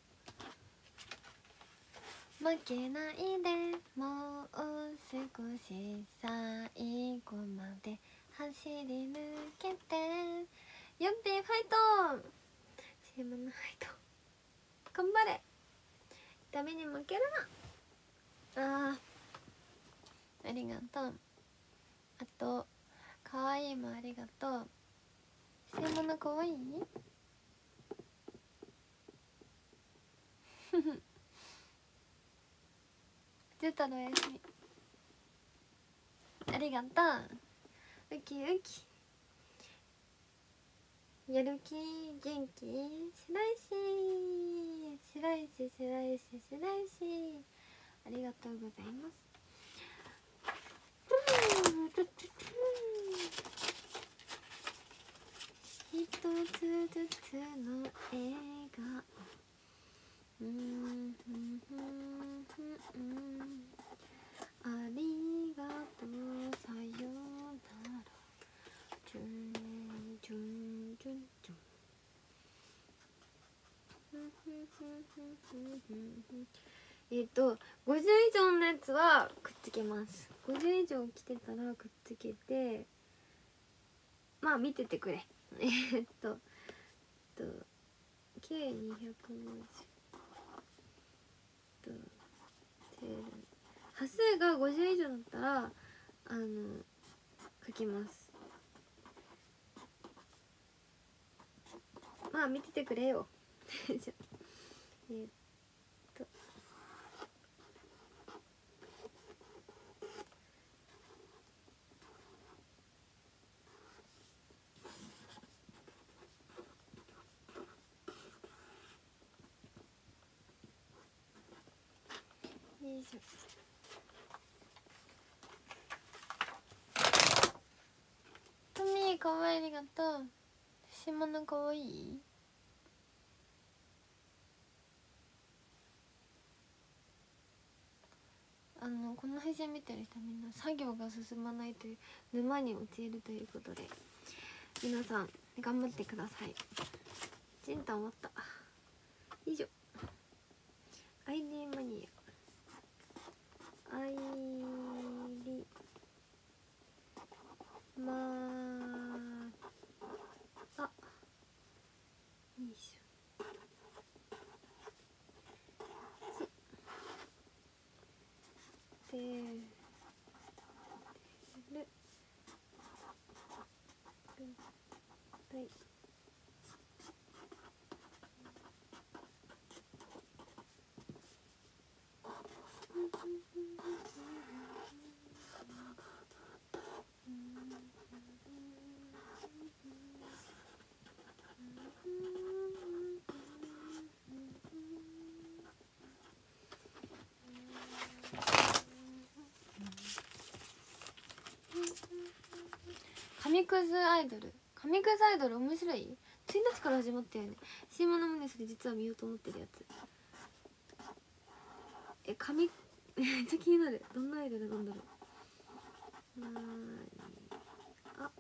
ょ。負けないでもう少し最後まで走り抜けてユッピーファイト シーエム のファイト頑張れダメに負けるなあーありがとうあとかわいいもありがとうシーエム のかわいいジュタのおやすみありがとうウキウキやる気元気白石白石白石白石ありがとうございます一つずつの笑顔うんありがとうさよならチュンチュンチュンチュンえっとごじゅう以上のやつはくっつけます。ごじゅう以上来てたらくっつけてまあ見ててくれえっとと計にひゃくごじゅうと端数がごじゅう以上だったらあの書きます。まあ見ててくれよえっとよいしょトミーかわいいありがとう島のかわいいあのこの配信見てる人はみんな作業が進まないという沼に陥るということで皆さん頑張ってください。ジンタン終わった以上 アイディー マニアアイリマあよいしょちてるはい神くずアイドル神くずアイドル面白いいちにちから始まったよね。シーマのムネスで実は見ようと思ってるやつえ神めっちゃ気になるどんなアイドルなんだろうなーにあ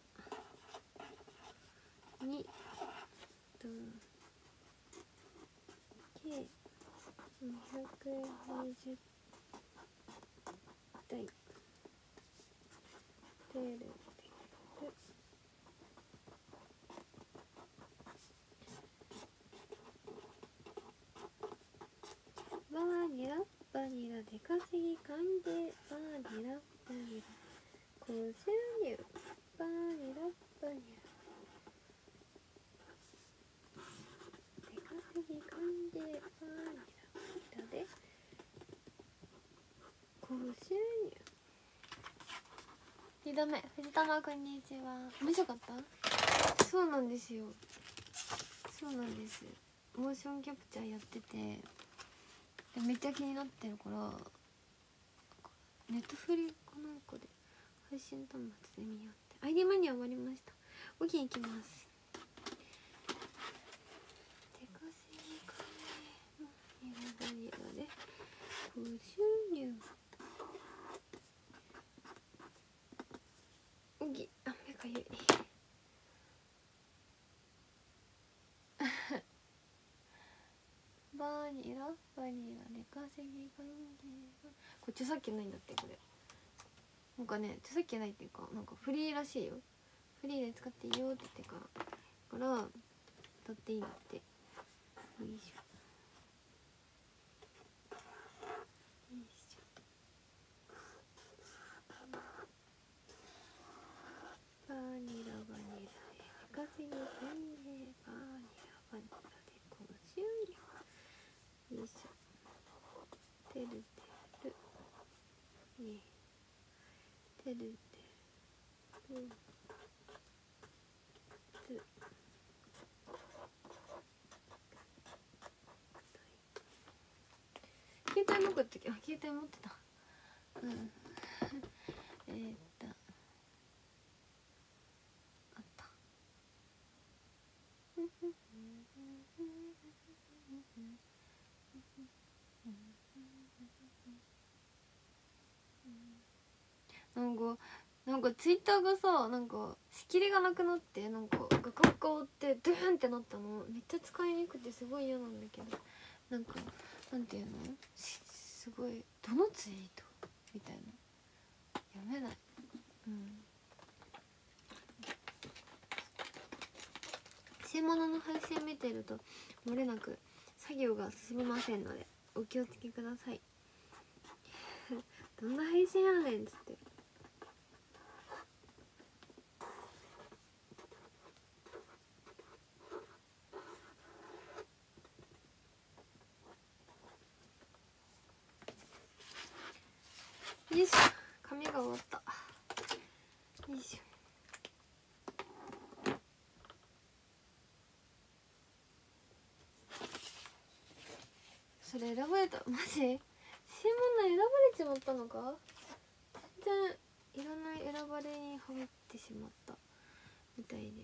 にと計にひゃくにじゅう台テレビバニラバニラで稼ぎ歓迎バニラバニラ高収入バニラバニラで稼ぎ歓迎バニラバニラで高収入にどめ藤玉こんにちは面白かったそうなんですよそうなんですモーションキャプチャーやってて、でめっちゃ気になってるから、ネットフリかなんかで配信端末で見ようって。 アイディー マニア終わりました。オギン行きます。手稼ぎ関連のニラダニラでご収入。オギ、あ、目かゆい。バニラバニラで稼ぎ関係。これ著作権ないんだって。これなんかね、著作権ないっていうか、なんかフリーらしいよ。フリーで使っていいよって言ってからから歌っていいんだって。よいしょよいしょ。バニラバニラで稼ぎ関係。バニラバニラで高収入。よいしょ。てるてるねてるてるうんつ携帯どこやったっけ。あ、携帯持ってた。うんえーっとあったなんかなんかツイッターがさ、なんか仕切りがなくなって、なんかガカガカってドゥーンってなったの。めっちゃ使いにくくてすごい嫌なんだけど、なんかなんていうの、すごいどのツイートみたいな読めない。うん新物の配信見てると漏れなく作業が進みませんのでお気をつけください。どんな配信やねんっつって。よいしょ、髪が終わった。よいしょ。それ選ばれた、マジ？新聞の選ばれちまったのか。全然いらない選ばれに入ってしまったみたいです。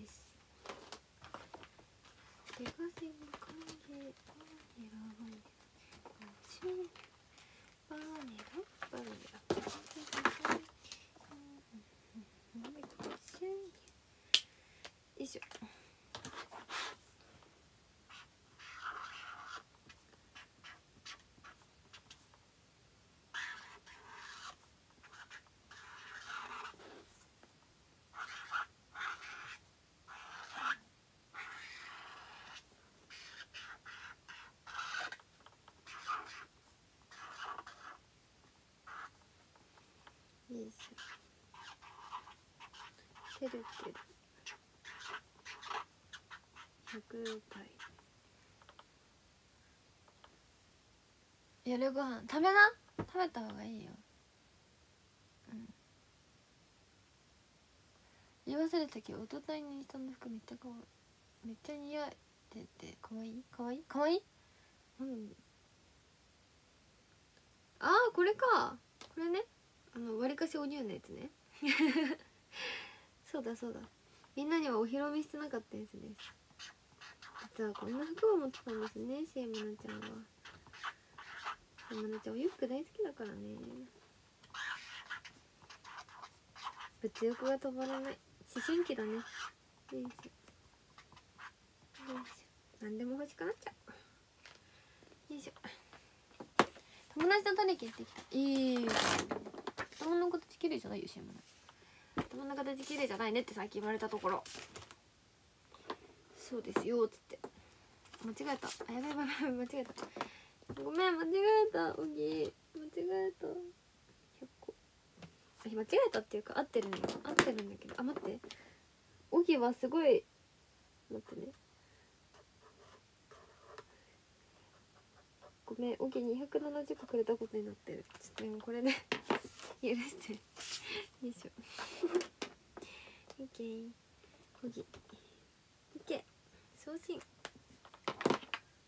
手稼ぎ関係。バニラバニラご収入。バニラバニラご収入。よいしょ。よいしょ。てるてるひゃくかい。夜ご飯食べな、食べた方がいいよ。うん言い忘れたけど、おとといにしたの服めっちゃかわいい。めっちゃ似合っててかわいいかわいいかわいい。うん、あーこれか、これね、あのわりかしお乳のやつね。そうだそうだ、みんなにはお披露目してなかったやつです。実はこんな服を持ってたんですね、シエマナちゃんは。シエマナちゃんお洋服大好きだからね。物欲が止まらない思春期だね。よいしょよいしょ、何でも欲しくなっちゃう。よいしょ。友達と取りに行ってきた。いい、頭の形綺麗じゃないよ、シエマナ。頭の形綺麗じゃないねって最近言われたところ、そうですよっつって。間違えた、あやばいやばいやばい、間違えた、ごめん間違えた、おぎ間違えた。ひゃっこ、あ間違えたっていうか合ってるんだ合ってるんだけど、あ待って、おぎはすごい、待ってね、ごめん、おぎにひゃくななじゅっこくれたことになってる。ちょっとでもこれで許してよいしょ。オッケー、おぎオッケー送信。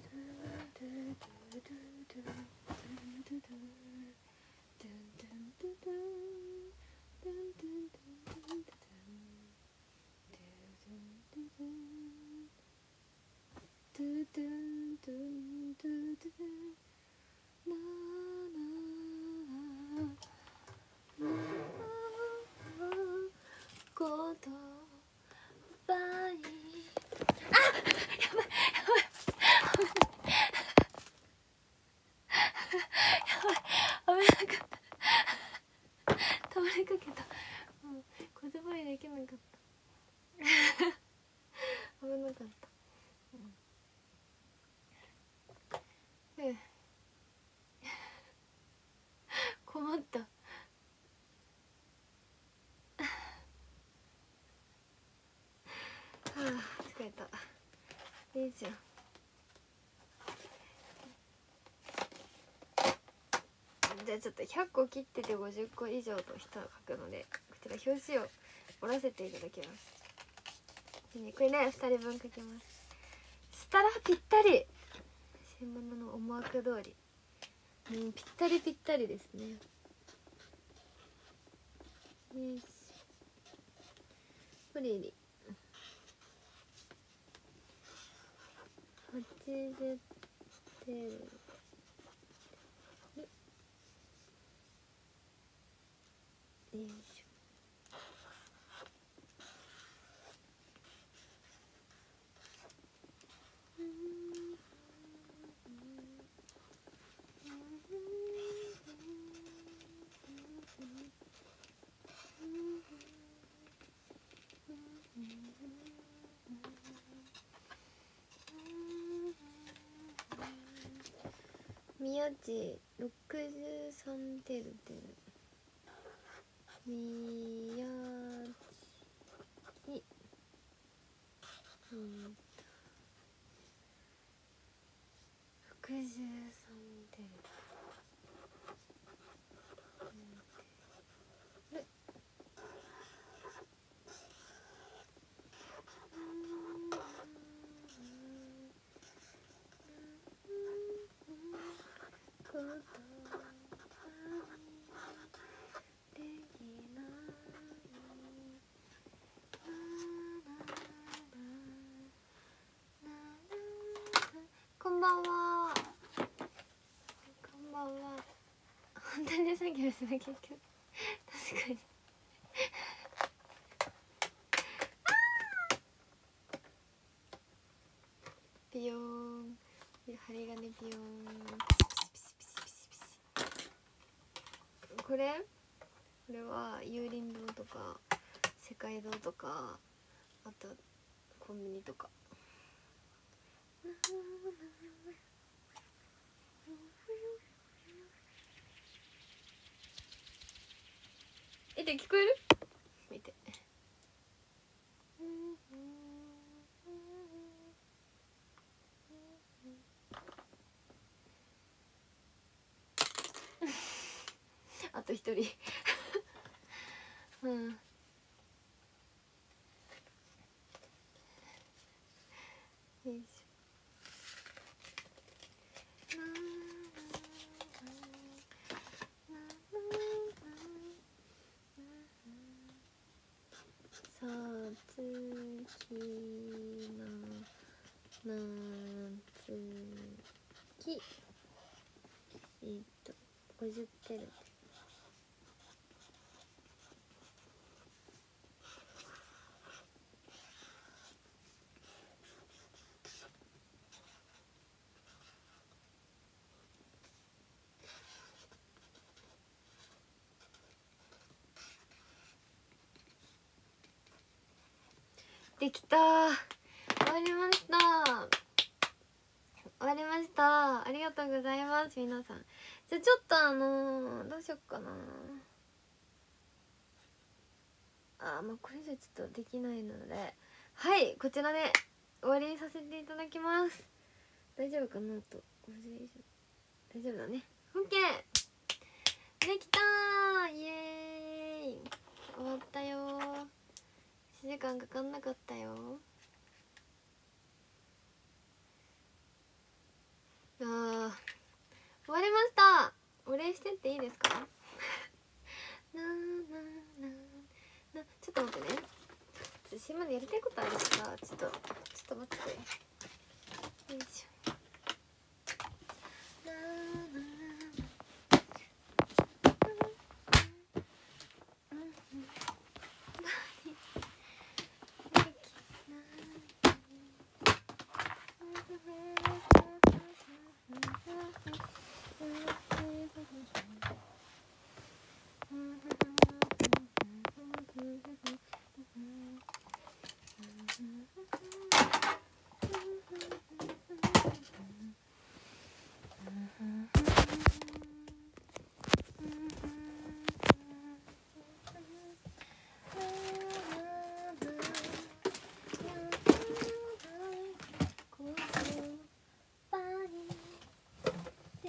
葉にあやばいやばいしょ。じゃあちょっとひゃっこ切っててごじゅっこ以上と人が書くので、こちら表紙を折らせていただきます。これねふたりぶん書きます。したらぴったり、新聞の思惑通り、うん、ぴったりぴったりですね。よし、ポリリはちじゅってん。よいしょ。宮地ろくじゅうさんてるてる。宮地うんろくじゅうさんてる。こんばんは。こんばんは。本当に作業ですね結局。確かに。ビヨーン、針金ビヨーン。これこれは有林堂とか世界堂とか、あとコンビニとか。えって聞こえる？見て。あと一人うん。よいしょ。さつきななつきえー、っとごじゅってる。できたー。終わりました。終わりました。ありがとうございます皆さん。じゃあちょっとあのー、どうしよっかなあー、まあこれじゃちょっとできないので、はいこちらで終わりにさせていただきます。大丈夫かなとごじ以上大丈夫だね。 OK できたー。イエーイ、終わったよー。いちじかんかかんなかったよ。あー終わりました。お礼してっていいですか？なーなーなーな、ちょっと待ってね。私までやりたいことあるしさ、ちょっとちょっと待って。よいしょ。なーなー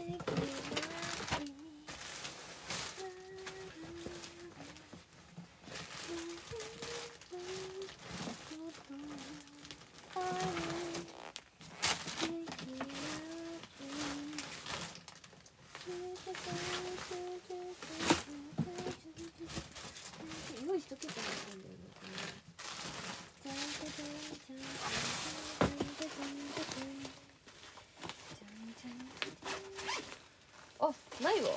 用意しとけばよかったんだよね。あ、ないわ。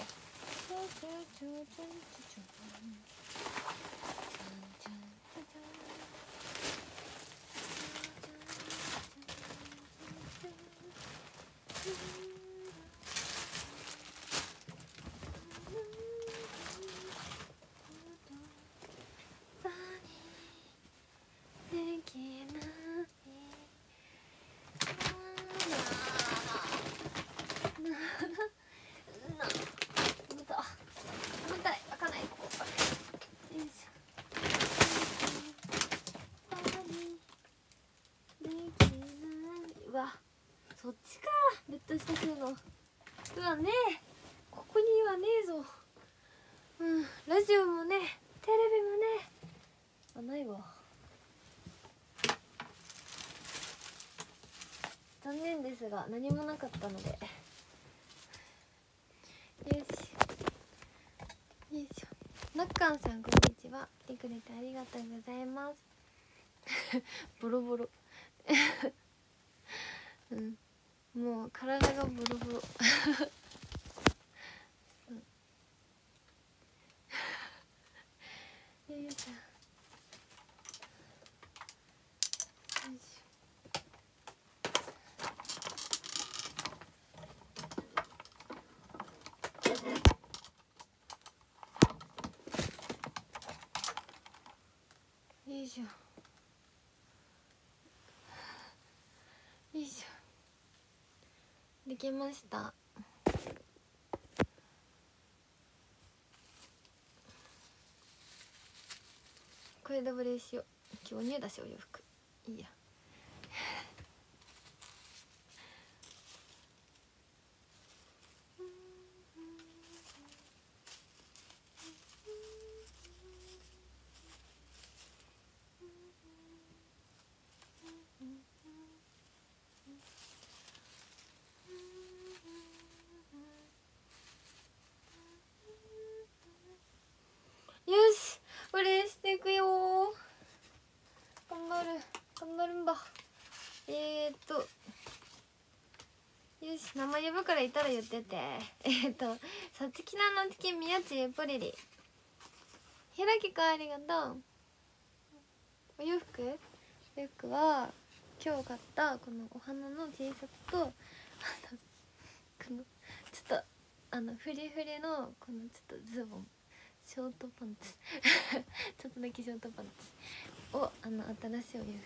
そっちか、ベッド下するの。うわねえ、ここにはねえぞ。うん、ラジオもね、テレビもね、あ、ないわ。残念ですが何もなかったので、よしよいしょ。なっかんさんこんにちは、来てくれてありがとうございますボロボロうん、もう体がボロボロよいしょよいしょよいしょよいしょ、できました。これでブレしよう。今日お乳だしお洋服いいやよし、お礼していくよー。頑張る頑張るんば。えーっとよし、名前呼ぶからいたら言ってて。えーっとさつきなのちき宮地ゆぽりりひらきくんありがとう。お洋服お洋服は今日買ったこのお花の T シャツと、あのこのちょっとあのフリフリのこのちょっとズボン、ショートパンツちょっとだけショートパンツを、あの新しいお洋服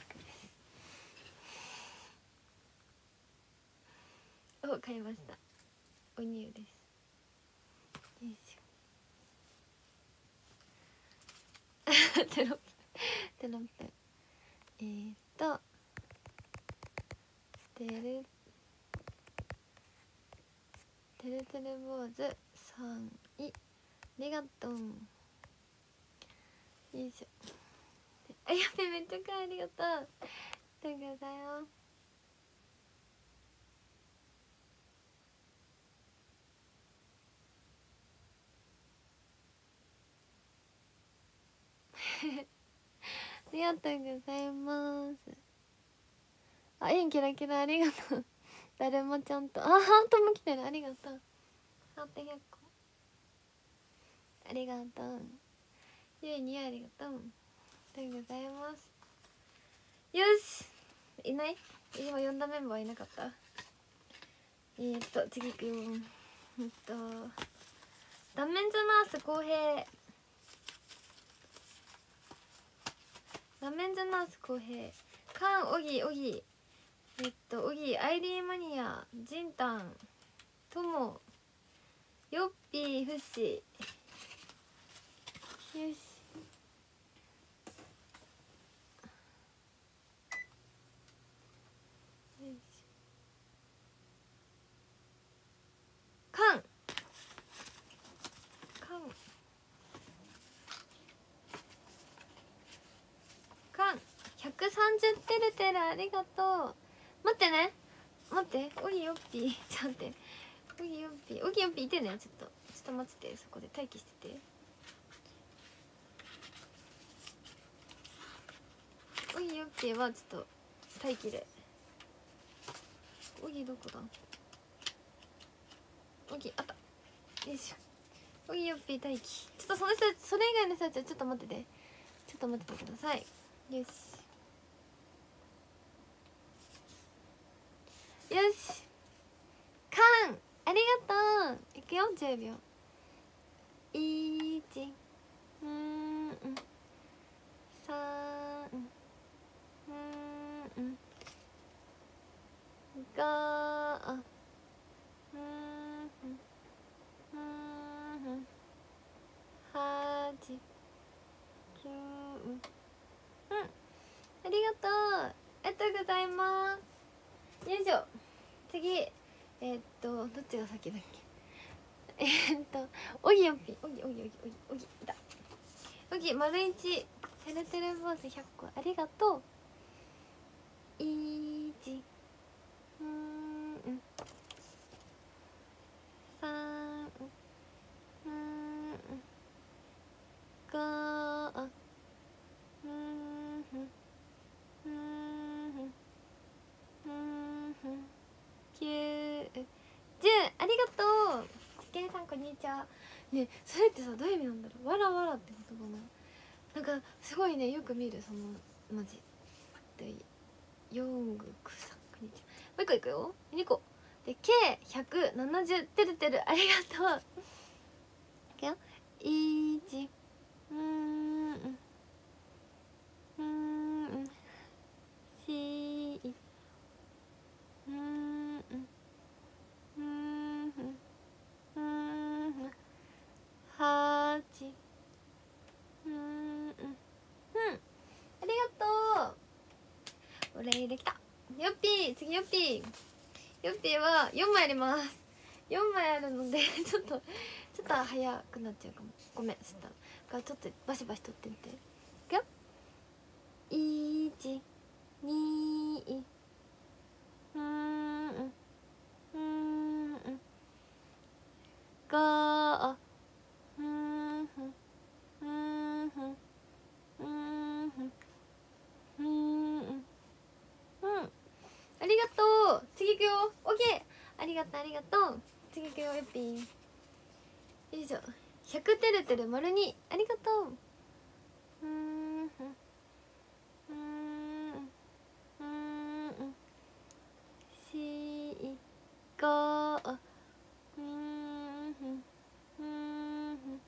ですを買いました。お乳です。よいしょテロップテロップえーっとてるてるてる坊主さんいありがとう。よいしょ。あ、やべ、めっちゃかわいい、ありがとう。ありがとうございますありがとうございます。あ、いいキラキラありがとう誰もちゃんと、あ、ハートも来てる、ありがとう。ハートひゃっこありがとう。ゆいにありがとう。ありがとうございます。よし、いない？今呼んだメンバーいなかった？えー、っと次いくよ。えっとダメンズナース公平、ダメンズナース公平、カンオギオギ、えっとオギ、アイリーマニア、ジンタン、トモ、ヨッピー、フッシー。よし、 くさんじゅうてるてるありがとう。待ってね、待って、おぎよっぴー、ちょっと待って、おぎよっぴー、おぎよっぴーいてね、ちょっとちょっと待ってて、そこで待機してて。おぎよっぴーはちょっと待機で。おぎどこだ、おぎあった、よいしょ。おぎよっぴー待機。ちょっとその人、それ以外の人たちはちょっと待ってて、ちょっと待っててください。よしよし、カンありがとう。いくよ、じゅうびょう。いちうんうんさんうんごうんうんはちきゅううんありがとう、ありがとうございます。よいしょ、次えー、っとどっちが先だっけ。えー、っとおぎよっぴ、おぎおぎおぎおぎおぎだ、おぎ丸一てるてる坊主ひゃっこありがとう。いちうんうんさんうんごうんうんうんきゅうじゅうありがとう。けんさんこんにちは。ね、それってさどういう意味なんだろう。わらわらって言葉な、なんかすごいね、よく見るその文字で、ヨングクさんこんにちは。もう一個いくよ、にこで計ひゃくななじゅうてるてるありがとう。いくよ、いちうんうんしうんうんうんはちうんうんありがとう。お礼できた。よっぴー、次よっぴー、よっぴーはよんまいあります。よんまいあるのでちょっとちょっと早くなっちゃうかも、ごめん。そしたらちょっとバシバシ取ってみて。いくよ、いちにうんうんごうんうんうんうんうんありがとう。次いくよ、オッケー。ありがとうありがとう。次いくよ、よっぴー。よいしょ、ひゃくてるてる丸にありがとう。うんうんうんしごうんうん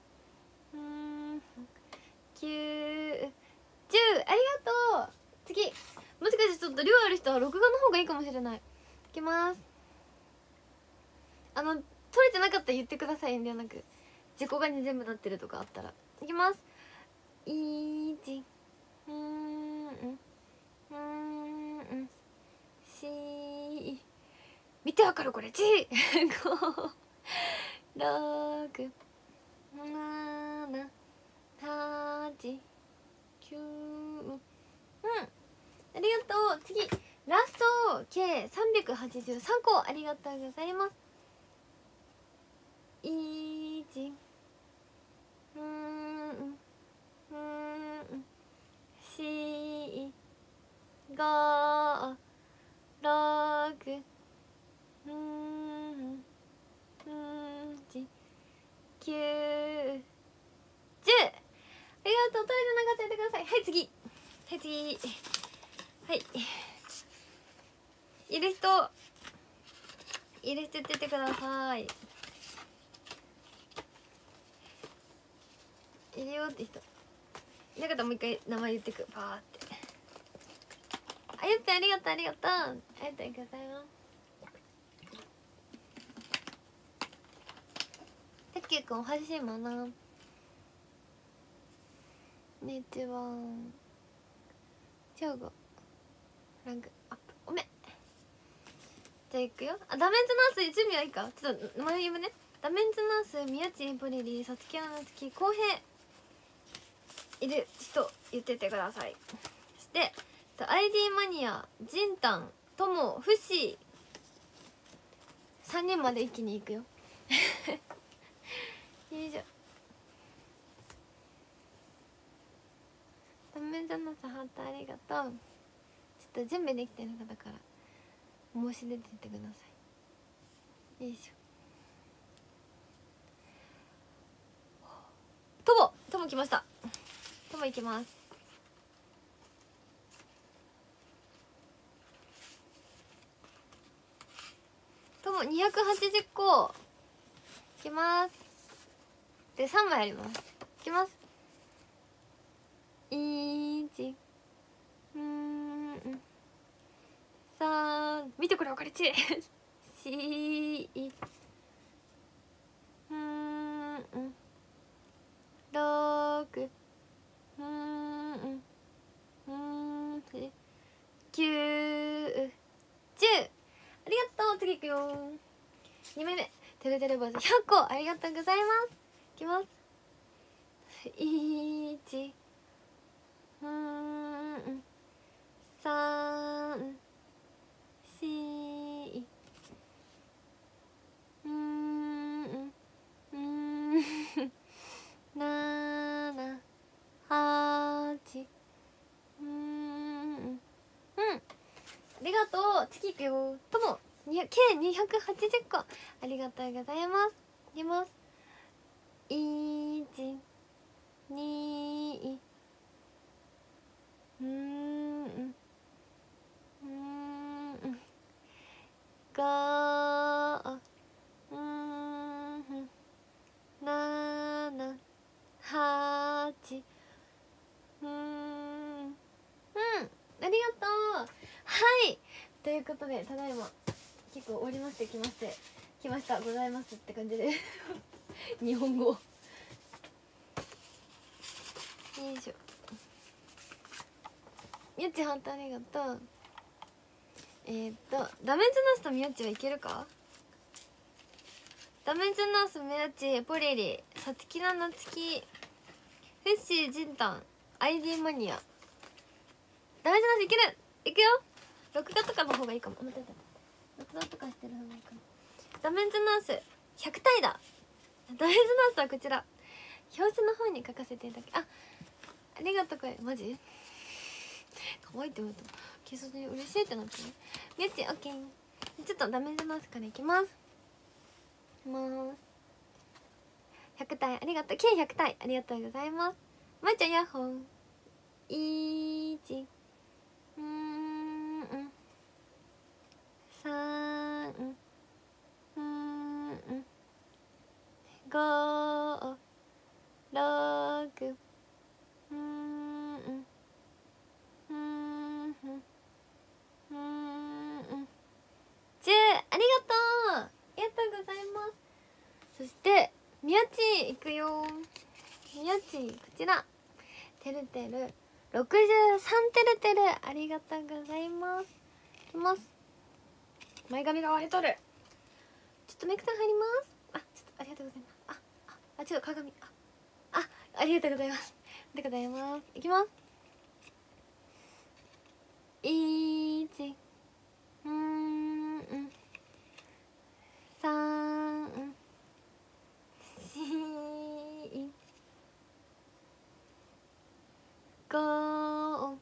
きゅうじゅうありがとう。次、もしかしてちょっと量ある人は録画の方がいいかもしれない。いきます。あの撮れてなかったら言ってください。遠慮なく。自己画に全部なってるとかあったら。いきます。いちうんうんし見てわかるこれ。ちごろくななはちきゅううんありがとう。次ラスト計さんびゃくはちじゅうさんこありがとうございます。いちうんうんしごろくうんちきゅうじゅうありがとう。トイレなかったやってください。はい次、はい次、はいいる人いる人言っててください。いるよって人いなかったらもう一回名前言ってく。パーってあゆっぺありがとうありがとうありがとうございます。たっきゅうくんおはしいもな。こんにちは。正午ランクアップおめ。じゃあいくよ。あダメンズナース準備はいいか。ちょっと前読むね。ダメンズナース宮地ポリリさつきあなつき浩平いる人言っててください。そしてと アイディー マニア、ジンタン、トモ、フシさんにんまで一気に行くよよいしょ。ダメじゃなさハートありがとう。ちょっと準備できてる方から申し出てってください。よいしょ。トモトモ来ました。トモ行きます。トモにひゃくはちじゅっこいきます。でさんまいあります。いきます。いちうんさん見てこれ分かれちしうんろくうんうんきゅうじゅう。ありがとう。次いくよ。にめいめてるてる坊主ひゃっこありがとうございます。いきます。いちうんさんしうんうんななはちうんうんありがとう。次いくよ。とも計にひゃくはちじゅっこありがとうございます。いきます。いちにうんうんごうんななはちうんうんありがとう。はいということでただいま結構終わりましてきましてきましたございますって感じで日本語よいしょ。みゆちハートありがとう。えー、っとダメージナースとみゆちはいけるか。ダメージナースみゆちポリリさつきななつきフッシージンタン アイディー マニアダメージナースいけるいくよ。録画とかの方がいいかも。待って待って録画とかしてる方がいいかも。ダメージナースひゃくたいだ。ダメージナースはこちら表紙の方に書かせていただきあありがとう。これマジ可愛いって言われた警察に嬉しいってなってね。みゆちオッケー。ちょっとダメージナースからいきます。いきます。ひゃくたいありがとう。計ひゃくたいありがとうございます。まいちゃんヤッホー。いちうんさんうんごろくうんうんうんじゅうありがとう。ありがとうございます。そしてみやちいくよ。みやちこちらてるてるろくじゅうさんてるてるありがとうございます。いきます。前髪が割れとる。ちょっとメイクさん入ります。あちょっとありがとうございます。あああちょっと鏡ああありがとうございますありがとうございます。いきます。いちうんさんしご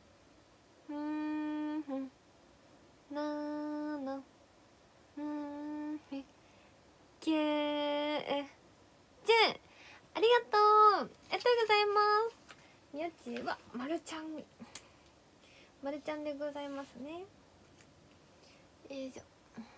うんななうんきゅうじゅうありがとう。ありがとうございます。みやちはまるちゃんまるちゃんでございますね。よいし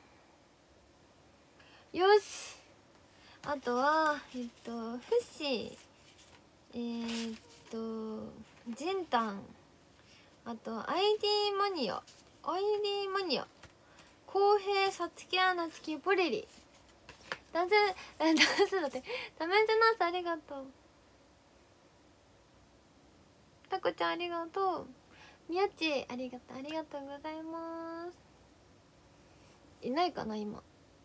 ょ。よしあとはえっとフッシーえー、っとジンタンあと アイディー マニア アイディー マニア公平さつきあなつきポレリ男性え男性だってダメージナースありがとう。タコちゃんありがとう。みやちありがとうありがとうございます。いないかな今。ちょ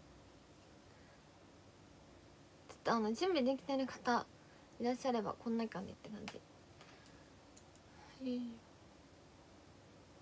っとあの準備できてる方いらっしゃればこんな感じって感じ。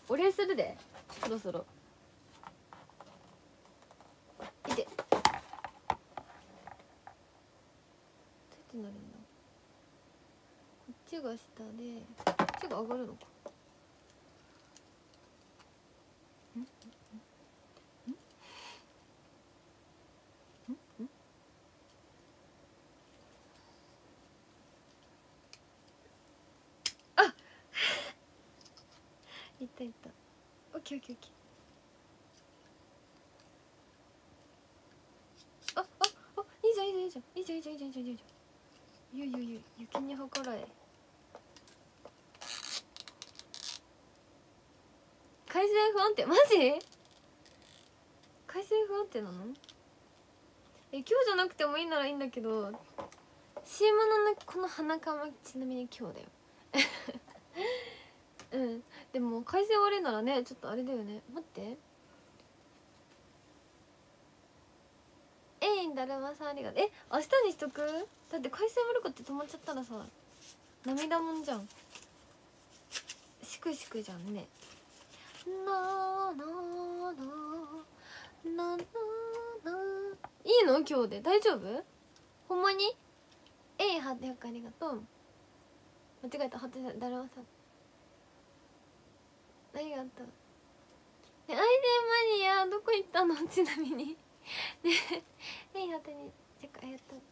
お礼するで、そろそろ。いて、どうやってなるんだ。こっちが下でこっちが上がるのか。んんんんんあっいったいった。オッケーオッケーオッケー。あああ、いいじゃんいいじゃんいいじゃんいいじゃんいいじゃんいいじゃんいいじゃんいいじゃん。ゆゆゆ雪に計らえ。回線不安定、マジ？回線不安定なの？え、今日じゃなくてもいいならいいんだけど、シーマのこの鼻かまちなみに今日だようん、でも回線悪いならね、ちょっとあれだよね。待って、えいんだるまさんありがとう。え、明日にしとく？だって回線悪くて止まっちゃったらさ涙もんじゃん。しくしくじゃんね。なーなーなーなーなーなー。いいの今日で大丈夫？ほんまに？えいはってよくありがとう。間違えた、はってだるまさんありがとう。え、アイデンマニアどこ行ったのちなみにねえいはてにチェックありがとう。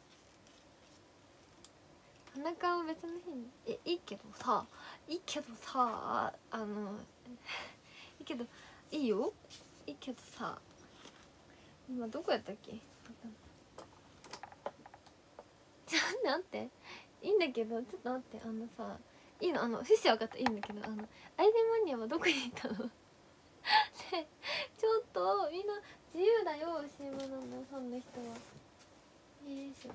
田中を別の日に、え、いいけどさ、いいけどさ、あのいいけど、いいよ、いいけどさ、今どこやったっけ。ちょっと待って、いいんだけど、ちょっと待って、あのさ、いいの、あの趣旨分かった、いいんだけど、あのアイデンマニアはどこに行ったのでちょっとみんな自由だよ、シーマナのファンの人は。よいしょ。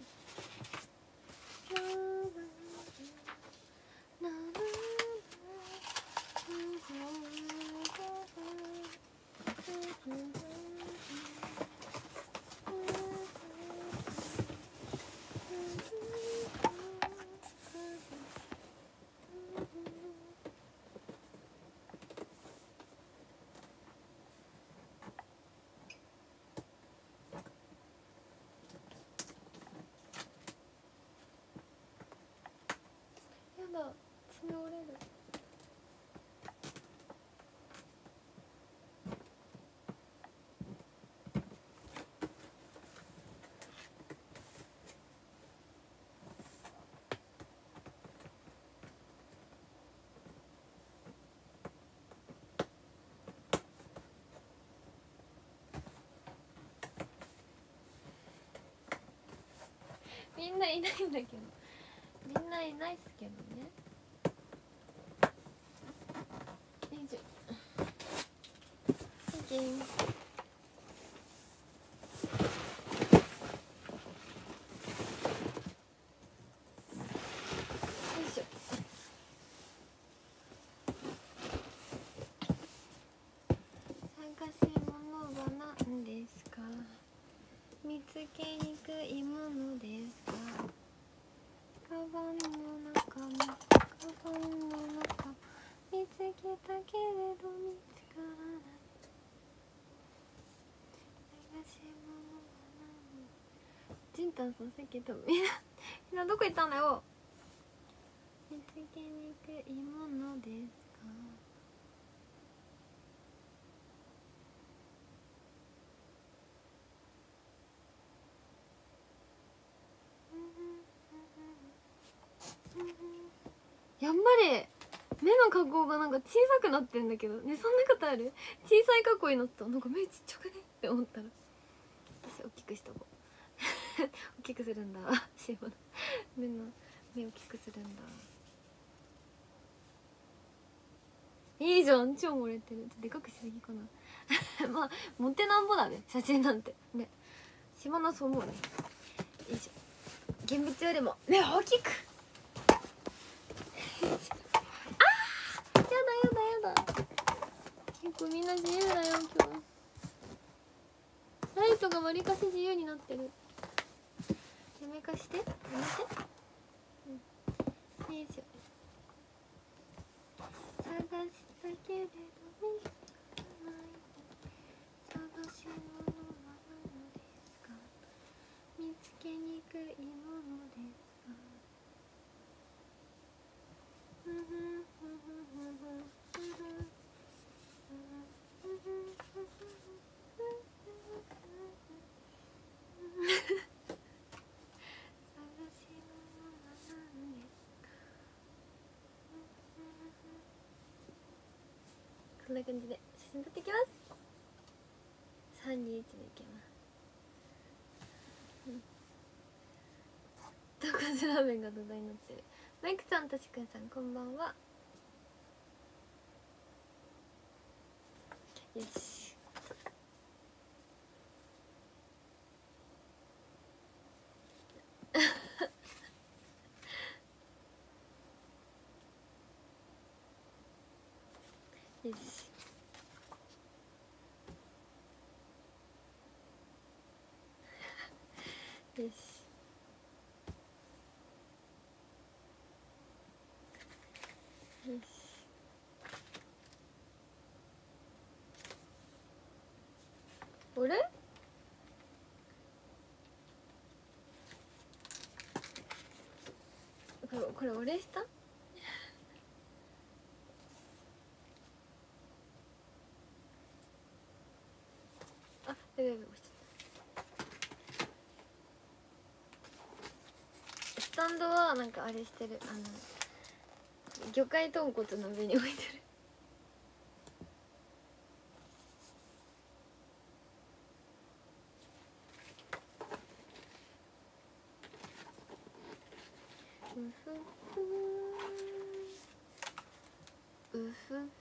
やだ、爪折れる。みんないないんだけど、みんないないっすけどね。いいじゃん。オッケー。よいしょ。探し物は何ですか？見つけにくいものですか？カバンの中もカバンの中も見つけたけれど見つからない。探し物は何？ジンタンさんさっき言ったのみんなみんなどこ行ったのよ。見つけにくいものですか？やっぱり目の加工がなんか小さくなってんだけどね。そんなことある？小さい加工になった。なんか目ちっちゃくねって思ったら、私大きくしとこう大きくするんだシーマの目の目大きくするんだ。いいじゃん、超盛れてる。ちょっとでかくしすぎかなまあ持ってなんぼだね、写真なんてね。シマナそう思うね。よいしょ。現物よりも目を大きくあーやだやだやだ。結構みんな自由だよ今日。ライトがわりかし自由になってる。やめかしてやめて、うん、よいしょ。探したけれど探し物は何ですか、見つけにくいものですか。こんな感じで写真撮っていきます。さんにいちでいけます。とんかつラーメンが土台になってる。マイクさん、としくんさん、こんばんは。よしよしよしよし。あれこれこれお礼した？あ、やべやべ、落ちちゃった。スタンドはなんかあれしてる、あの魚介豚骨の上に置いてる。うふふうふふ。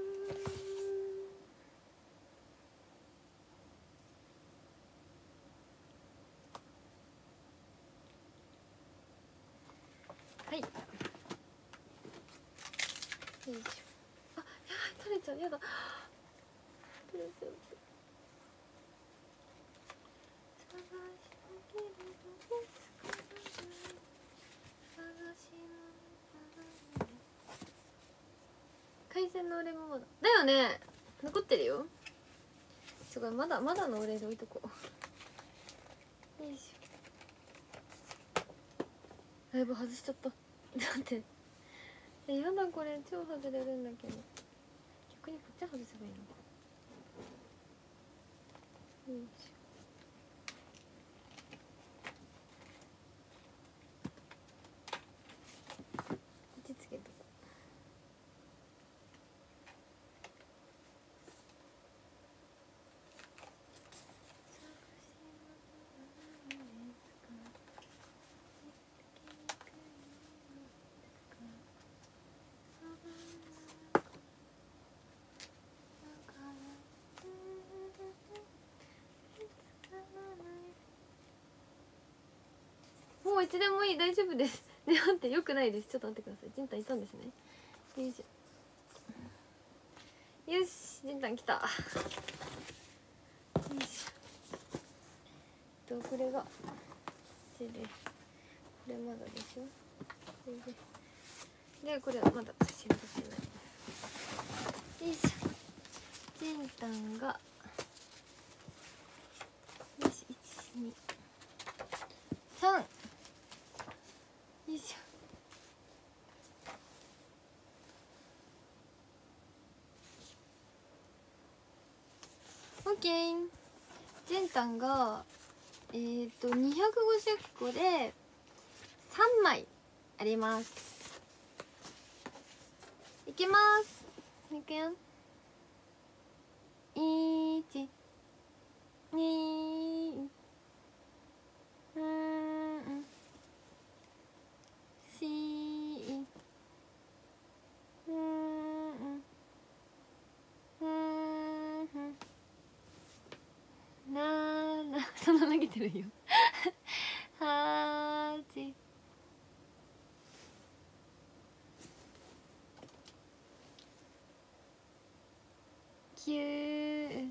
はい。よいしょ。あ、やばい、取れちゃう、やだ。取れちゃう。探したけれど見つからない。探し物。海鮮のお礼もまだだよね。残ってるよ。すごい、まだまだのお礼で置いとこう。よいしょ。だいぶ外しちゃった。だってえ、やだ、これ超外れるんだけど。逆にこっち外せばいいのか。よいしょ。こっちつけとこう。もういつでもいい、大丈夫です。ね、待って、よくないです。ちょっと待ってください。ジンタンいたんですね。よいしょ。よし、ジンタン来た。よいしょ。とこれがこっちで、これまだでしょ。これで、でこれまだ写真撮ってない。よいしょ。ジンタンがよし、いちにさん、よいしょ。オッケー。ジンタンがえーとにひゃくごじゅっこでさんまいあります。いきます。いくよ。いちにうんしうんうんなな、そんな投げてるよ。はちきゅう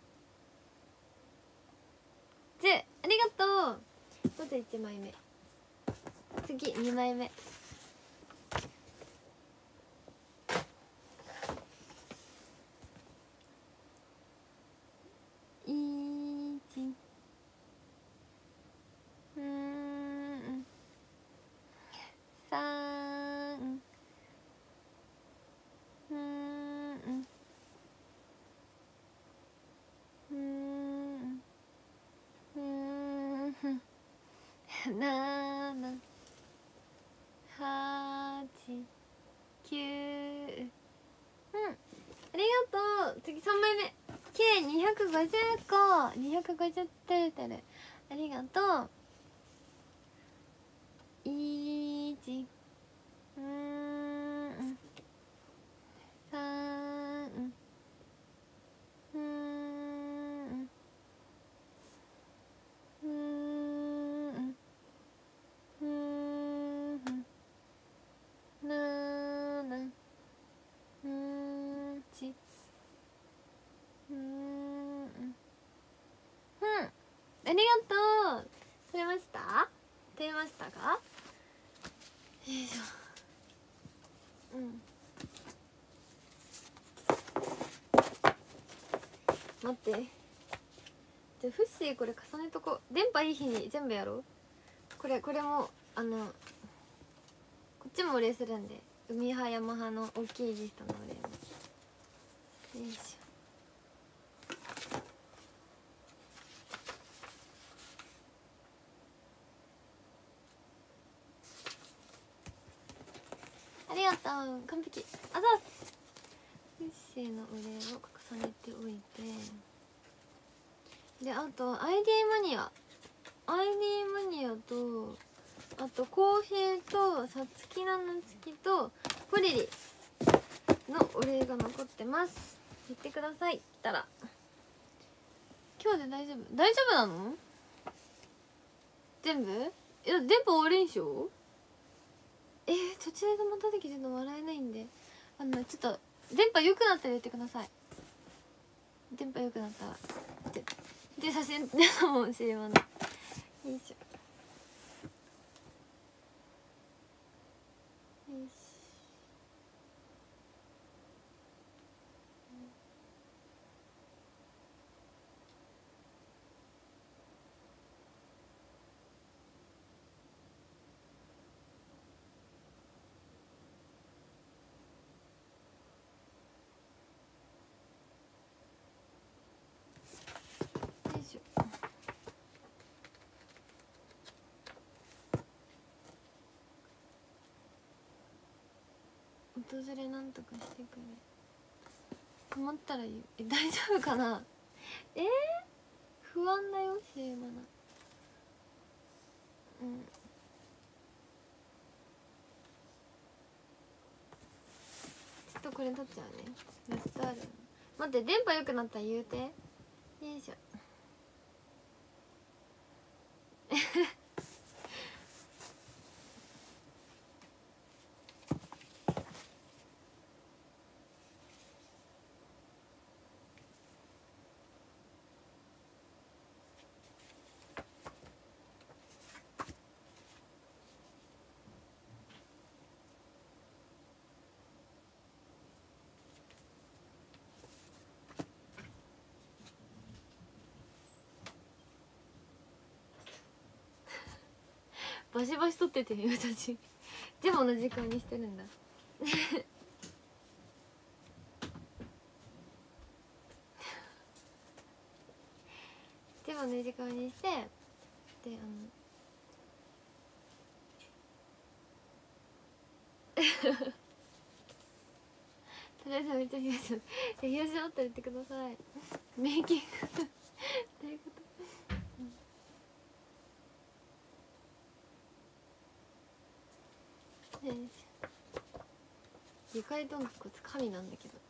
じゅう。ありがとう。まずいちまいめ、次にまいめ。 ななはちきゅう。うんありがとう。次さんまいめ計にひゃくごじゅっこにひゃくごじゅってるてる。ありがとう。いちうんさんうんうんうんななうんちうんうんありがとう。取れました？取れましたか？よいしょ。うん待って、じゃあフッシーこれ重ねとこう。電波いい日に全部やろう。これこれもあのこっちもお礼するんで、海派山派の大きいギフトのお礼も。よいしょ。ありがとう。完璧。あざっす。フッシーのお礼を重ねておいて、であと アイディー マニア アイディー マニアと、あとコーヒーとさつきななつきとポリリのお礼が残ってます。言ってください。来たら今日で大丈夫？大丈夫なの？全部？いや電波悪いんしょ？えー、途中でまたできてるの笑えないんで、あのちょっと電波良くなったら言ってください。電波良くなったらでで写真出たもんしれまない。よいしょ。よし。よいしょ。訪れなんとかしてくれ。困ったら言う。え大丈夫かな？えー、不安だよシェーマナ。うんちょっとこれ取っちゃうね。ラストある。待って電波良くなったら言うて。よいしょ。バシバシ撮ってて私でも同じ顔にしてるんだでも同じ顔にして、であのとりあえずめっちゃ冷やし冷やしあったら言ってください。メイキングどういうこと？よいしょ。ゆかりとんこつ神なんだけど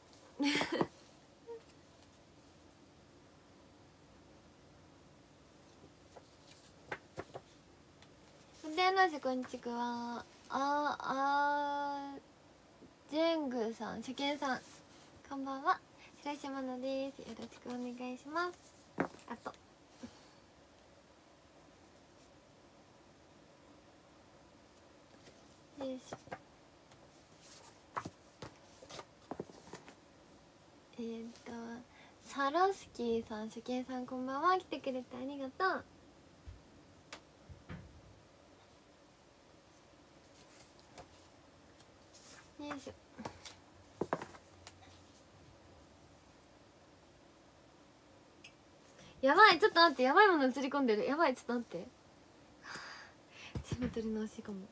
天皇師こんにちは。ああジェングーさん、初見さんこんばんは。白石愛菜です。よろしくお願いします。あとよいしょ。えー、っとサラスキーさん、初見さんこんばんは。来てくれてありがとう。よいしょ。やばい、ちょっと待って、やばいもの映り込んでる。やばい、ちょっと待って。 今撮り直しかも。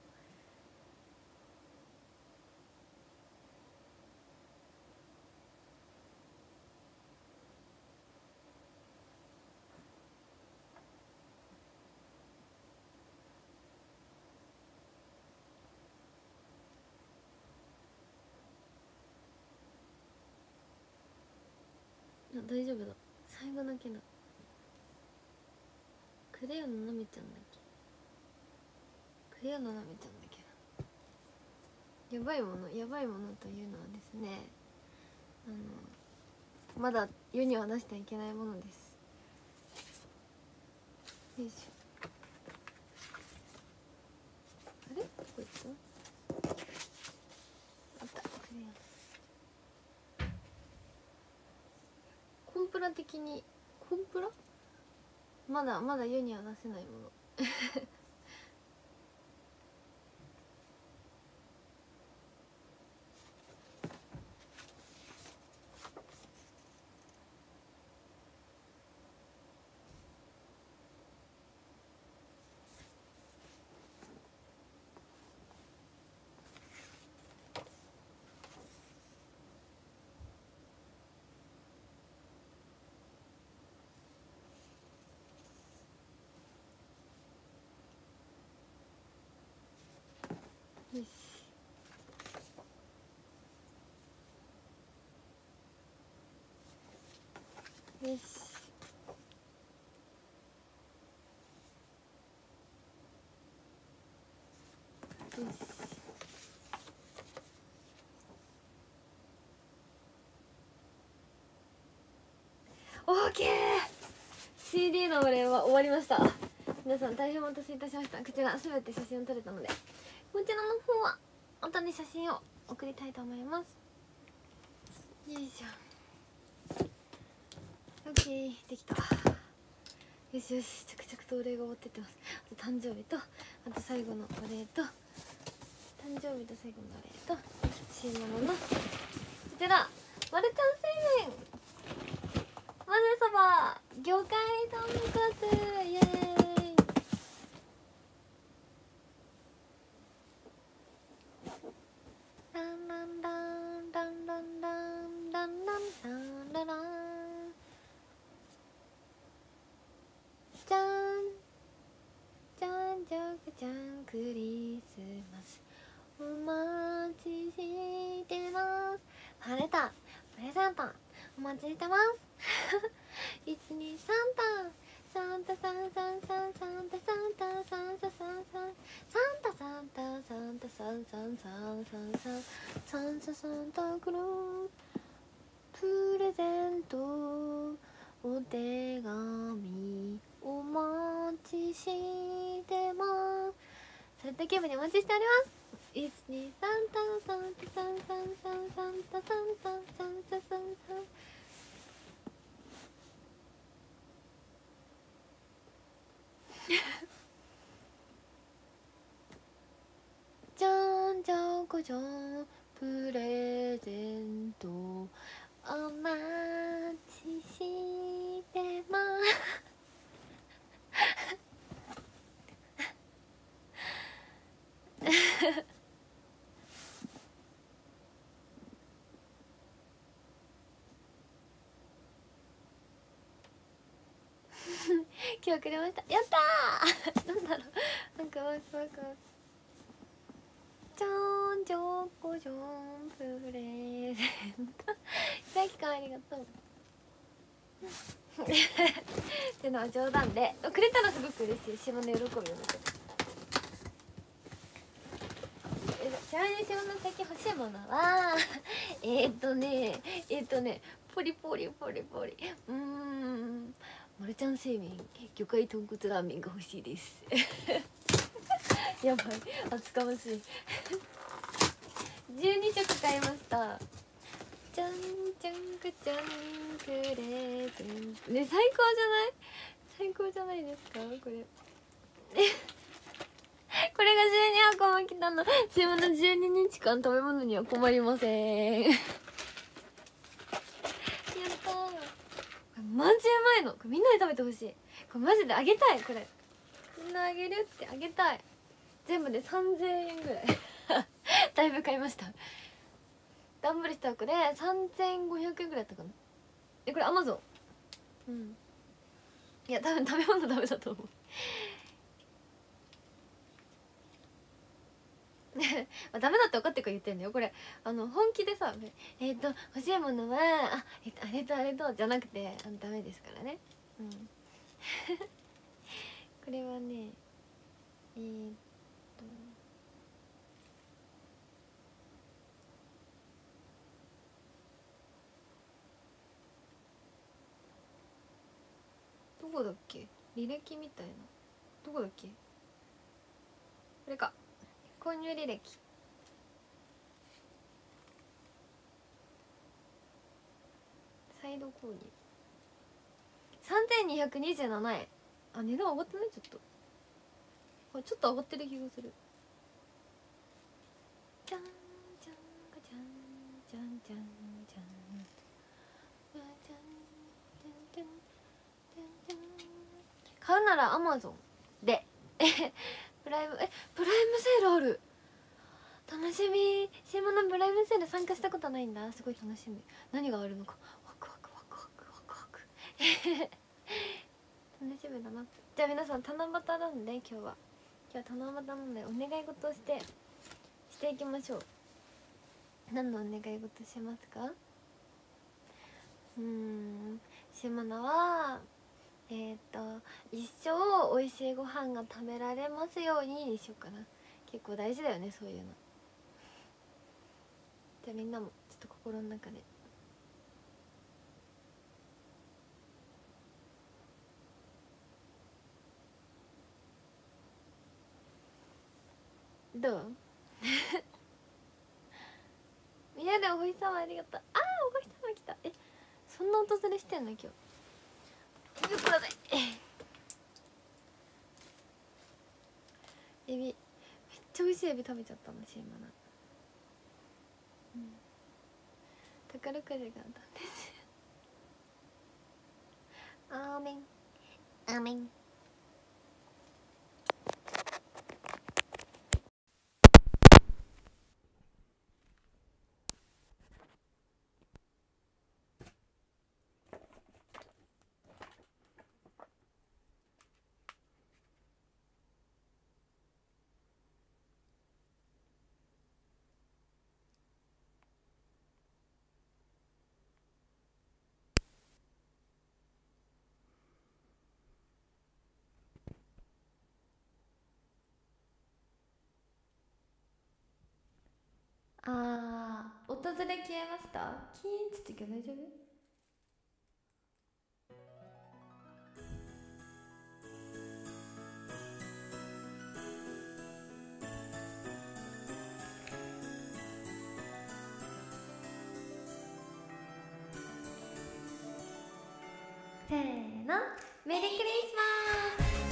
あ、大丈夫だ。最後だけだ。クレヨンのなめちゃんだっけ。クレヨンのなめちゃんだっけな。やばいもの、やばいものというのはですね、あのまだ世には出してはいけないものです。よいしょ。あれどこ行った。あった、クレヨン。コンプラ的に、コンプラまだまだ世には出せないものよし。よし。よし。オーケー シーディー のお礼は終わりました。皆さん大変お待たせいたしました。こちらすべて写真を撮れたので、こちらの方は後に写真を送りたいと思います。よいしょ。オッケー、できた。よしよし、着々とお礼が終わってってます。あと誕生日と、あと最後のお礼と、誕生日と最後のお礼と、新物のこちらマルちゃん製麺、まぜそば、魚介豚骨、イエーイ。ランランランランランランランランランランラン、じゃんじゃんじゃんじゃん、クリスマスお待ちしてます。晴れたプレゼントお待ちしてますいちにサンタサンタサンサンサンサンタサンタサンタサンサンサンタサンタサンタサンサンサンサンサンサンタサンタクロープレゼントお手紙お待ちしてます。それだけまでお待ちしております。いちにサンタサンタサンサンサンサンタサンタサンタサンサンじゃんじゃんこじゃん、プレゼントお待ちしてます今日くれました。やったーなんだろう、なんかワクワクワク。じゃーんじゃんこじゃん、プレゼント大輝くんありがとうっていうのは冗談で、くれたらすごく嬉しい。島の喜びを見て、ちなみに島の最近欲しいものはえっとねえっとねポリポリポリポリ、うーんマルちゃん製麺魚介豚骨ラーメンが欲しいですやばい、厚かましいじゅうにしょく買いました。じゃんじゃんくちゃんクレゼントね、最高じゃない最高じゃないですかこれこれがじゅうにはこも来たの。島のじゅうににちかん食べ物には困りませんやったー、マジうまいの。これみんなで食べてほしい。これマジであげたい。これみんなあげるってあげたい。 全部でさんぜんえんぐらいだいぶ買いました。ダンブルスタックでさんぜんごひゃくえんぐらいだったかな。えこれアマゾン。うん、いや多分食べ物ダメだと思うまあ、ダメだって分かってるから言ってんだよこれ。あの本気でさ「えっ、ー、と欲しいものはあ、えー、とあれとあれと」じゃなくてあのダメですからね。うんこれはねえー、っとどこだっけ、履歴みたいな、どこだっけ、これか、購入履歴。再度購入さんぜんにひゃくにじゅうななえん。あ、値段上がってない、ちょっとこれちょっと上がってる気がする。じゃんじゃんがじゃんじゃんじゃんじゃんじゃんじゃんじゃんじゃんじゃん。買うならアマゾンでプライム、えプライムセールある、楽しみ。シーマのプライムセール参加したことないんだ、すごい楽しみ。何があるのかワクワクワクワクワクワク楽しみだな。じゃあ皆さん七夕なんで今日は今日は七夕なのでお願い事をしてしていきましょう。何のお願い事しますか。うーんシマナはえっ、ー、と一生美味しいご飯が食べられますようににしようかな。結構大事だよねそういうの。じゃあみんなもちょっと心の中でどうみんなでお星様ありがとう。あーお星様来た。えそんな訪れしてんの今日。見てくださいエビめっちゃ美味しいエビ食べちゃったのシーマナ。うん宝くじが当たってアーメンアーメン。あー訪れ消えました。キーンっつって今日大丈夫。せーのメリークリスマス。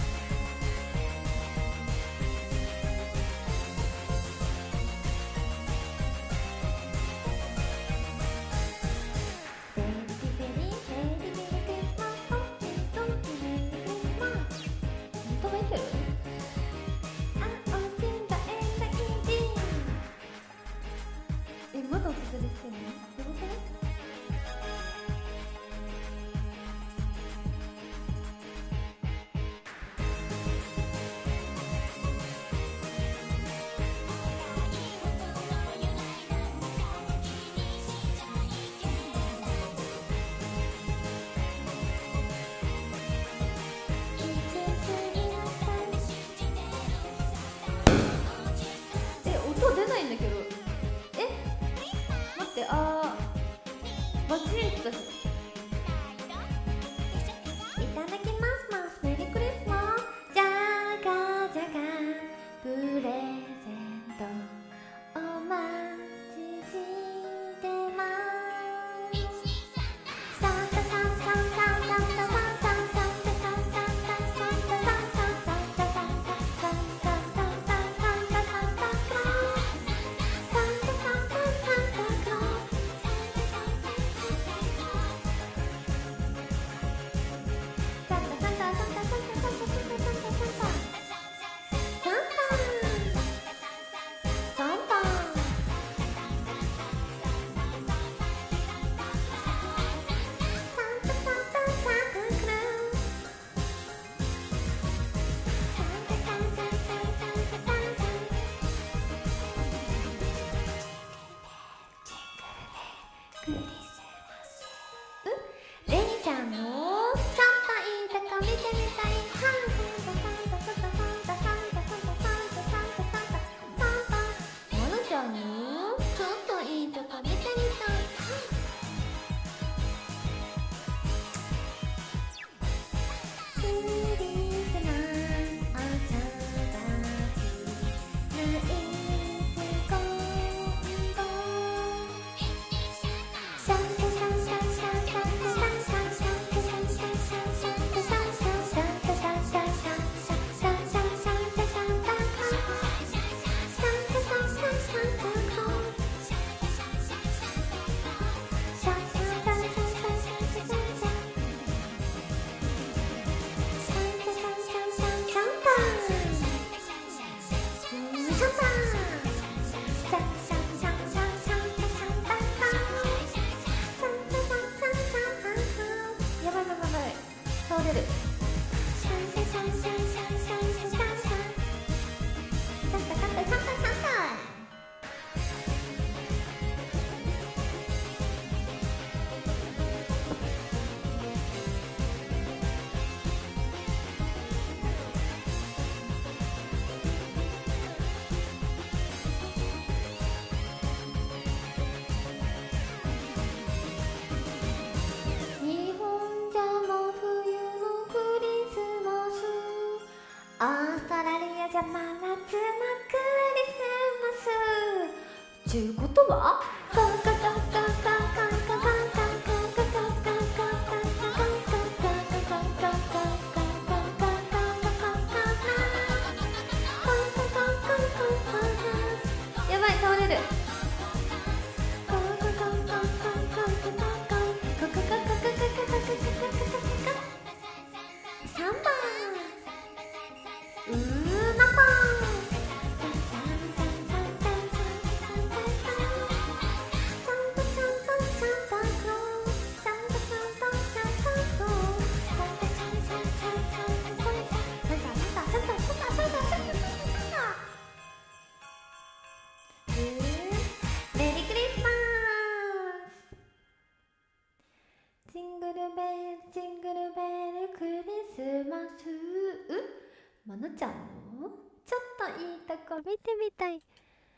え、まだおすすめしてんの？すごくない？ ちゅうことはやばい、倒れる。さんばんうーなぱん。メリークリスマス。ジングルベルジングルベルクリスマス。まなちゃんのちょっといいとこ見てみたい。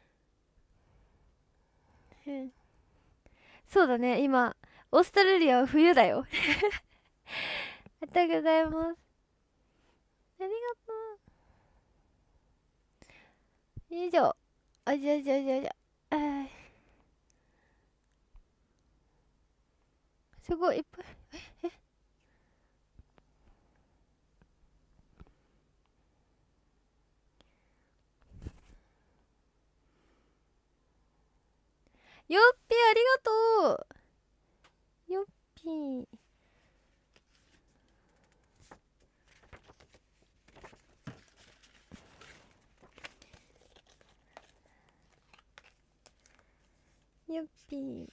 そうだね、今オーストラリアは冬だよ。ありがとうございます。ありがとう。以上。あじゃじゃじゃじゃあーすごいいっぱい。ええよっぴーありがとう。よっぴーよっぴー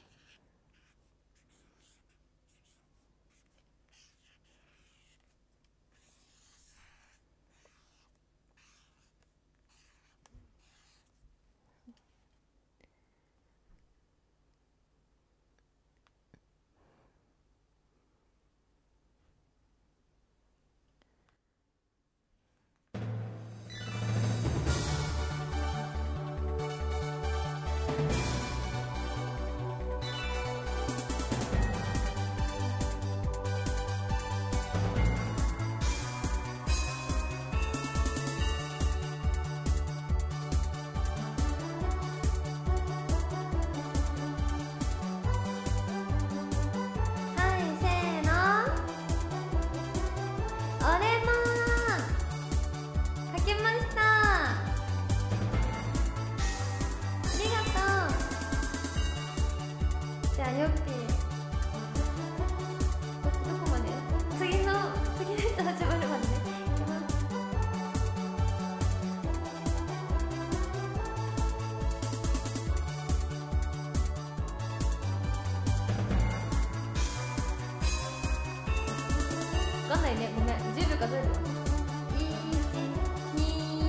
わかんないね、ごめん。じゅうびょう数えるわ。いち、に、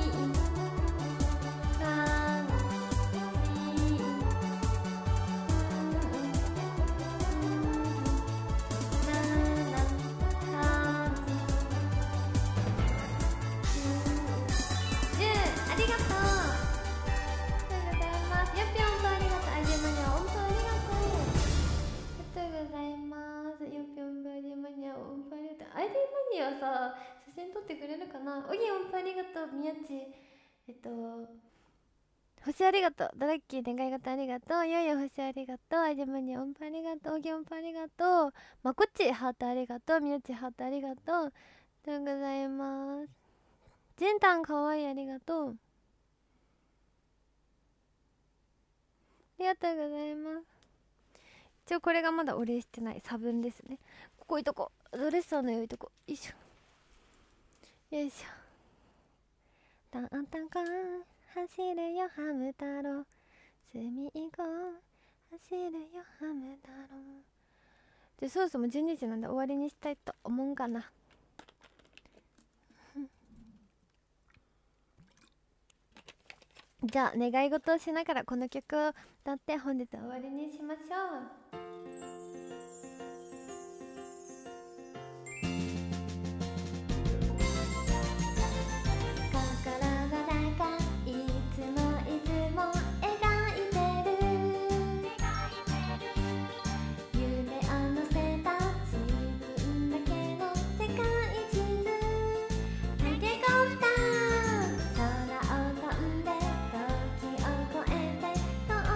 さん、よん、なな、はち、きゅう、じゅう。ありがとう。ありがとうございます。よっぴょんとありがとう。あじまにゃおんとありがとう。ありがとうございます。よっぴょんとあじまにゃおんとありがとう。アイディマニアはさ、写真撮ってくれるかな。おぎおんぱありがとう。みやちえっと星ありがとう。ドラッキー願い事ありがとう。よいよ星ありがとう。アイディマニアおんぱありがとう。おぎおんぱありがとう。まこっちハートありがとう。みやちハートありがとう。ありがとうございます。ジンタンかわいいありがとう。ありがとうございます。一応これがまだお礼してない差分ですね。ここ置いとこう。ドレッサーのよいとこ。よいしょよいしょ。タンタンカン走れよハム太郎、隅っこ走れよハム太郎。じゃあそろそろじゅうにじなんで終わりにしたいと思うんかな。じゃあ願い事をしながらこの曲を歌って本日は終わりにしましょう。「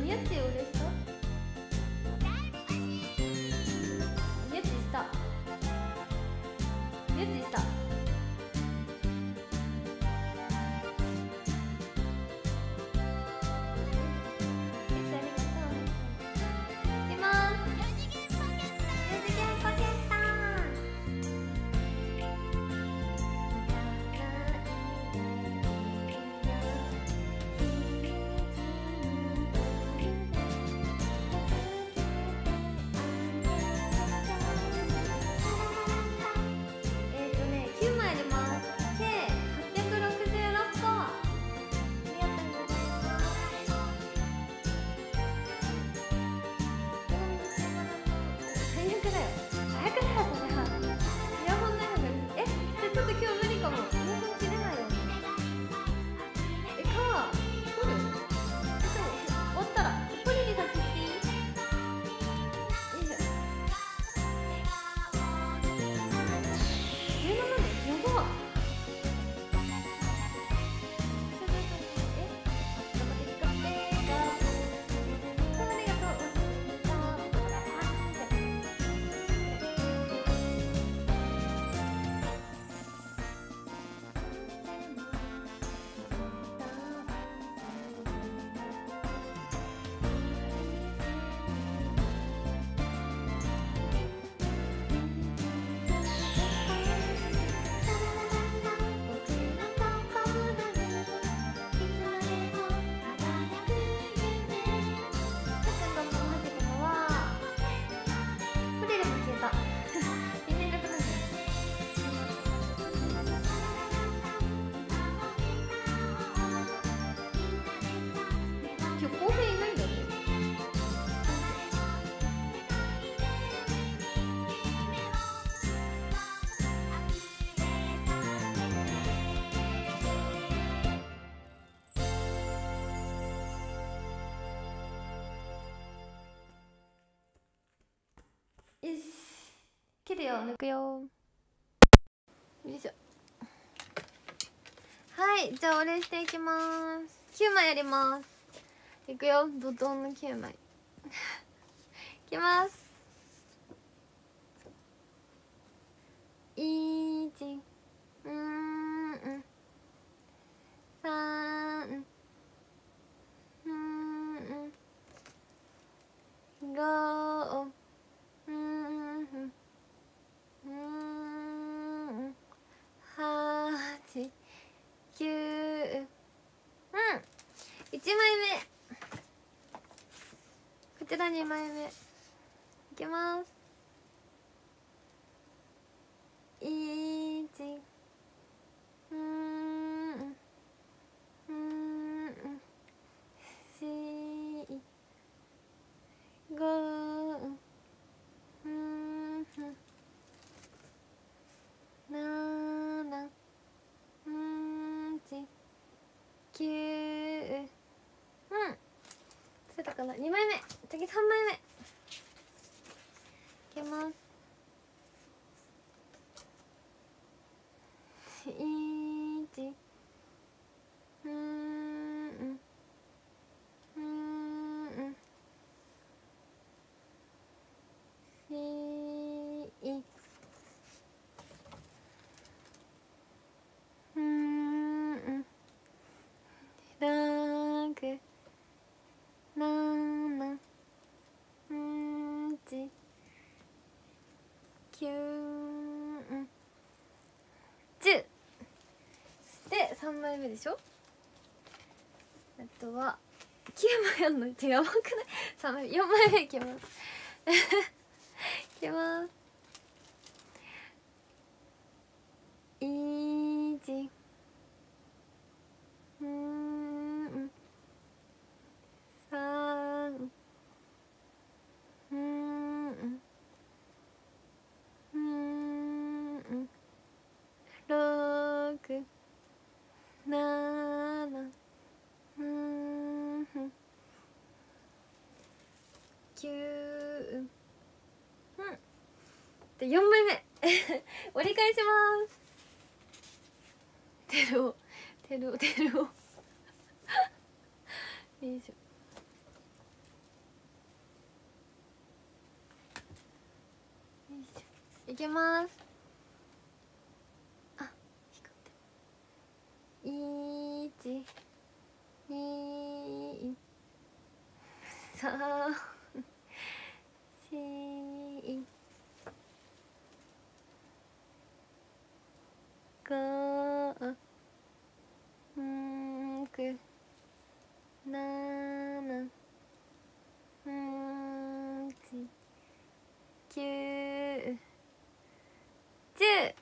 宮地俺した宮地した宮地したよし、切るよ、抜くよ。よいしょ。はい、じゃあお礼していきます。きゅうまいやります。いくよ、怒涛のきゅうまいいきます。いちうんうんさんうんうんごうんうんはちきゅううんいちまいめ、こちらにまいめいきます。いちうんうんしごうんななうんちきゅううんそうだからにまいめ、次さんまいめいきます。いちうんうんしうんろくななうんちきゅうじゅうでさんまいめでしょ。あとはきゅうまいやんのってやばくない？さんまいめよんまいめいきますいきます。いちうんさんうんうんろくななうんきゅううんでよんまいめ折り返しますテルオテルオテルオよいしょ。 けます。あ、光ってる。いちにさんしごんくななうんちきゅうじゅう。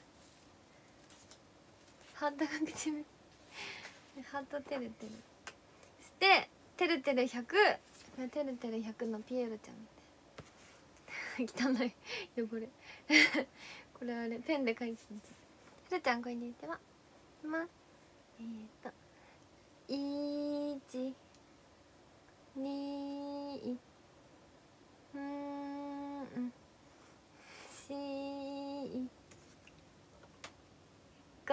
ハートが口目ハートてるてるしててるてるひゃく。てるてるひゃくのピエロちゃんみたい汚い汚れこれあれペンで書いてたんです。てるちゃんこんにちは。まえーといちにうんしご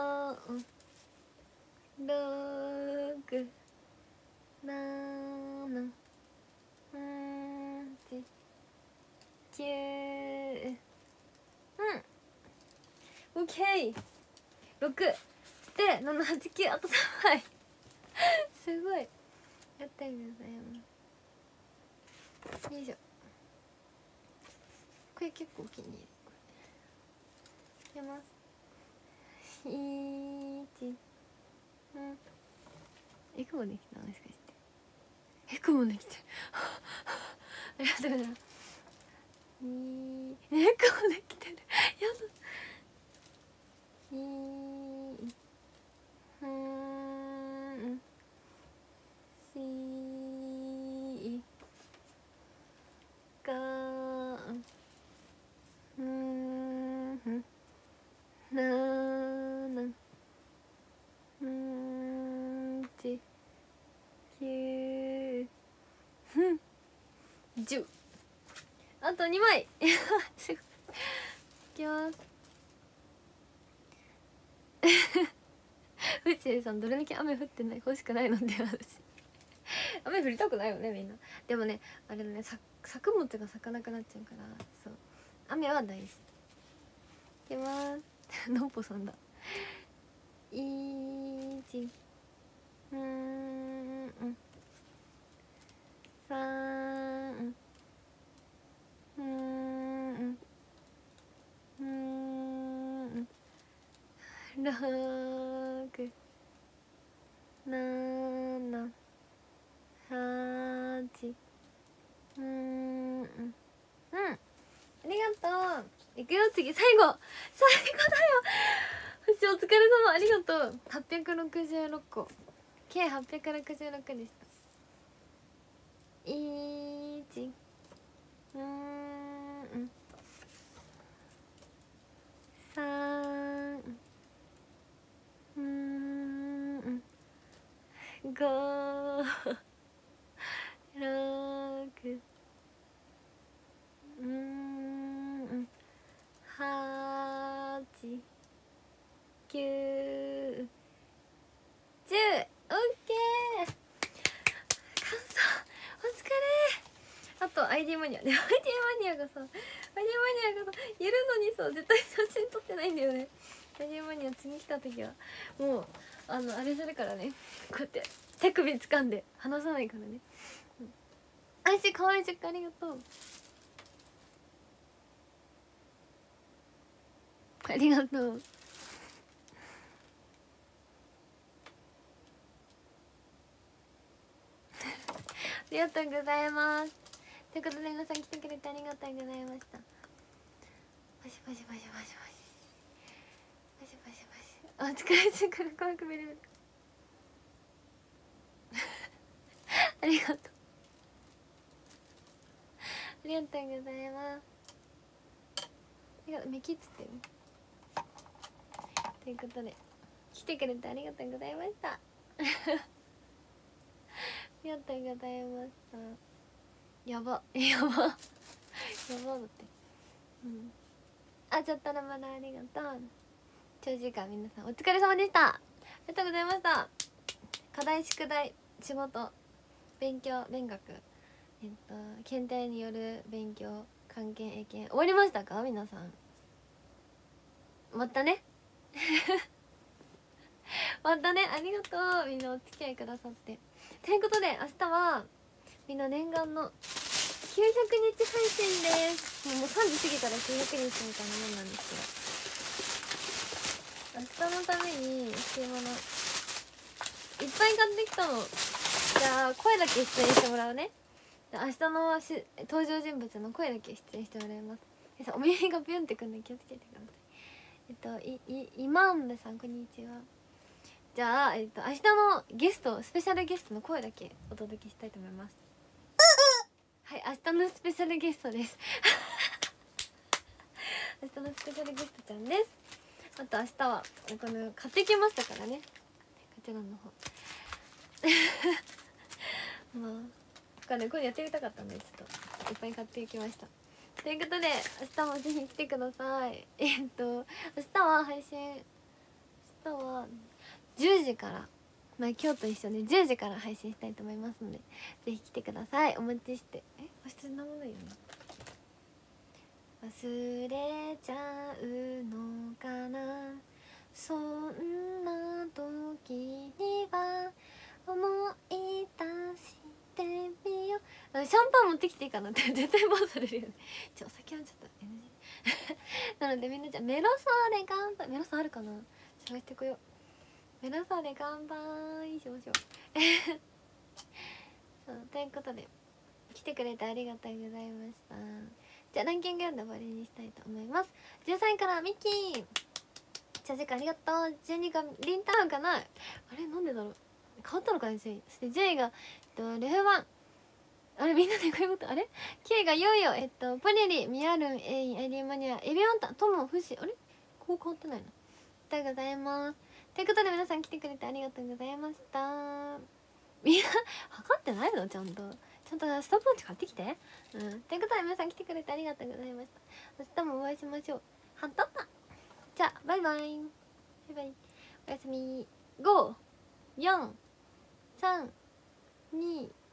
ろくななうんちきゅう。うんオッケー。ろくしてななはちきゅう。あとさんまいすごい。やってみてください。よいしょ。これ結構お気に入り。いきます。いちうんエクボできた。もしかしてエクボできてるありがとうございます。にエクボできてるやだ。にうんしごうんななうんちきゅうじゅう。あとにまいすごい。いきますふちえさんどれだけ雨降ってない欲しくないのって話雨降りたくないよねみんな。でもねあれねさ作物が咲かなくなっちゃうからそう雨は大事。いきますのっぽさんだ。いちうんさんうんうんろくななはちうんうんありがとう。いくよ次最後最後だよ。星お疲れ様ありがとう。はっぴゃくろくじゅうろっこ計はっぴゃくろくじゅうろくでした。いちうんさんうんごろくうんはちきゅうじゅう。オッケー感想お疲れ。あと アイディー マニアで アイディー マニアがさ アイディー マニアがさいるのにさ絶対写真撮ってないんだよね。 アイディー マニア次来た時はもうあのあれするからね。こうやって手首掴んで離さないからね。あいしかわいいチェックありがとう。ありがとう。ありがとうございます。ということで皆さん来てくれてありがとうございました。バシバシバシバシバシバシバシバシ。あ、疲れてくる怖く見れるありがとうありがとうございます。ありがとう。メキッつってるということで来てくれてありがとうございましたありがとうございました。やばやばやばだって。うんあちょっと生だありがとう。長時間皆さんお疲れ様でした。ありがとうございました。課題宿題仕事勉強勉学えっと検定による勉強関係英検終わりましたか皆さん。 またねまたね、ありがとう、みんなお付き合いくださって。ということで明日はみんな念願のきゅうひゃくにち配信です。もうさんじ過ぎたらきゅうひゃくにちみたいなもんなんですけど、明日のために欲しいものいっぱい買ってきたの。じゃあ声だけ出演してもらうね。明日のし登場人物の声だけ出演してもらいます。でさ、お耳がビュンってくんで気をつけてください。えっといい今んさん、こんにちは。じゃあ、えっと、明日のゲスト、スペシャルゲストの声だけお届けしたいと思います。はい、明日のスペシャルゲストです明日のスペシャルゲストちゃんです。あと明日はこの買ってきましたからね、こちらの方まあ他ね、これやってみたかったんでちょっといっぱい買ってきました。ということで明日もぜひ来てください。えっと明日は配信、明日はじゅうじから、まあ今日と一緒でじゅうじから配信したいと思いますので、ぜひ来てください。お待ちして。え、明日そんなもの言うの忘れちゃうのかな、そんな時には思い出してみよう。シャンパン持ってきていいかなって絶対バーされるよね。ちょお酒はちょっと エヌジー なのでみんなじゃあメロソーレ乾杯。メロソーあるかな、探してこよう。メロソーレ乾杯しましょうそうということで来てくれてありがとうございました。じゃあランキング読んで終わりにしたいと思います。じゅうさんいからミッキー、長時間ありがとう。じゅうにがリンタウンかな、あれなんでだろう、変わったのかな順位。そしてじゅういが、えっと、レフワン、あれみんなでこういうこと、あれきゅういがヨーヨー、えっとポリリ、ミアルン、エイン、エリマニア、エビワンタ、トモ、フシ、あれこう変わってないの。ありがとうございます。ということで皆さん来てくれてありがとうございました。みんな測ってないの、ちゃんとちゃんとストップウォッチ買ってきて。うん、ということで皆さん来てくれてありがとうございました。明日もお会いしましょう。はったった。じゃあバイバイバイバイ、おやすみ。ご、よん、さん、に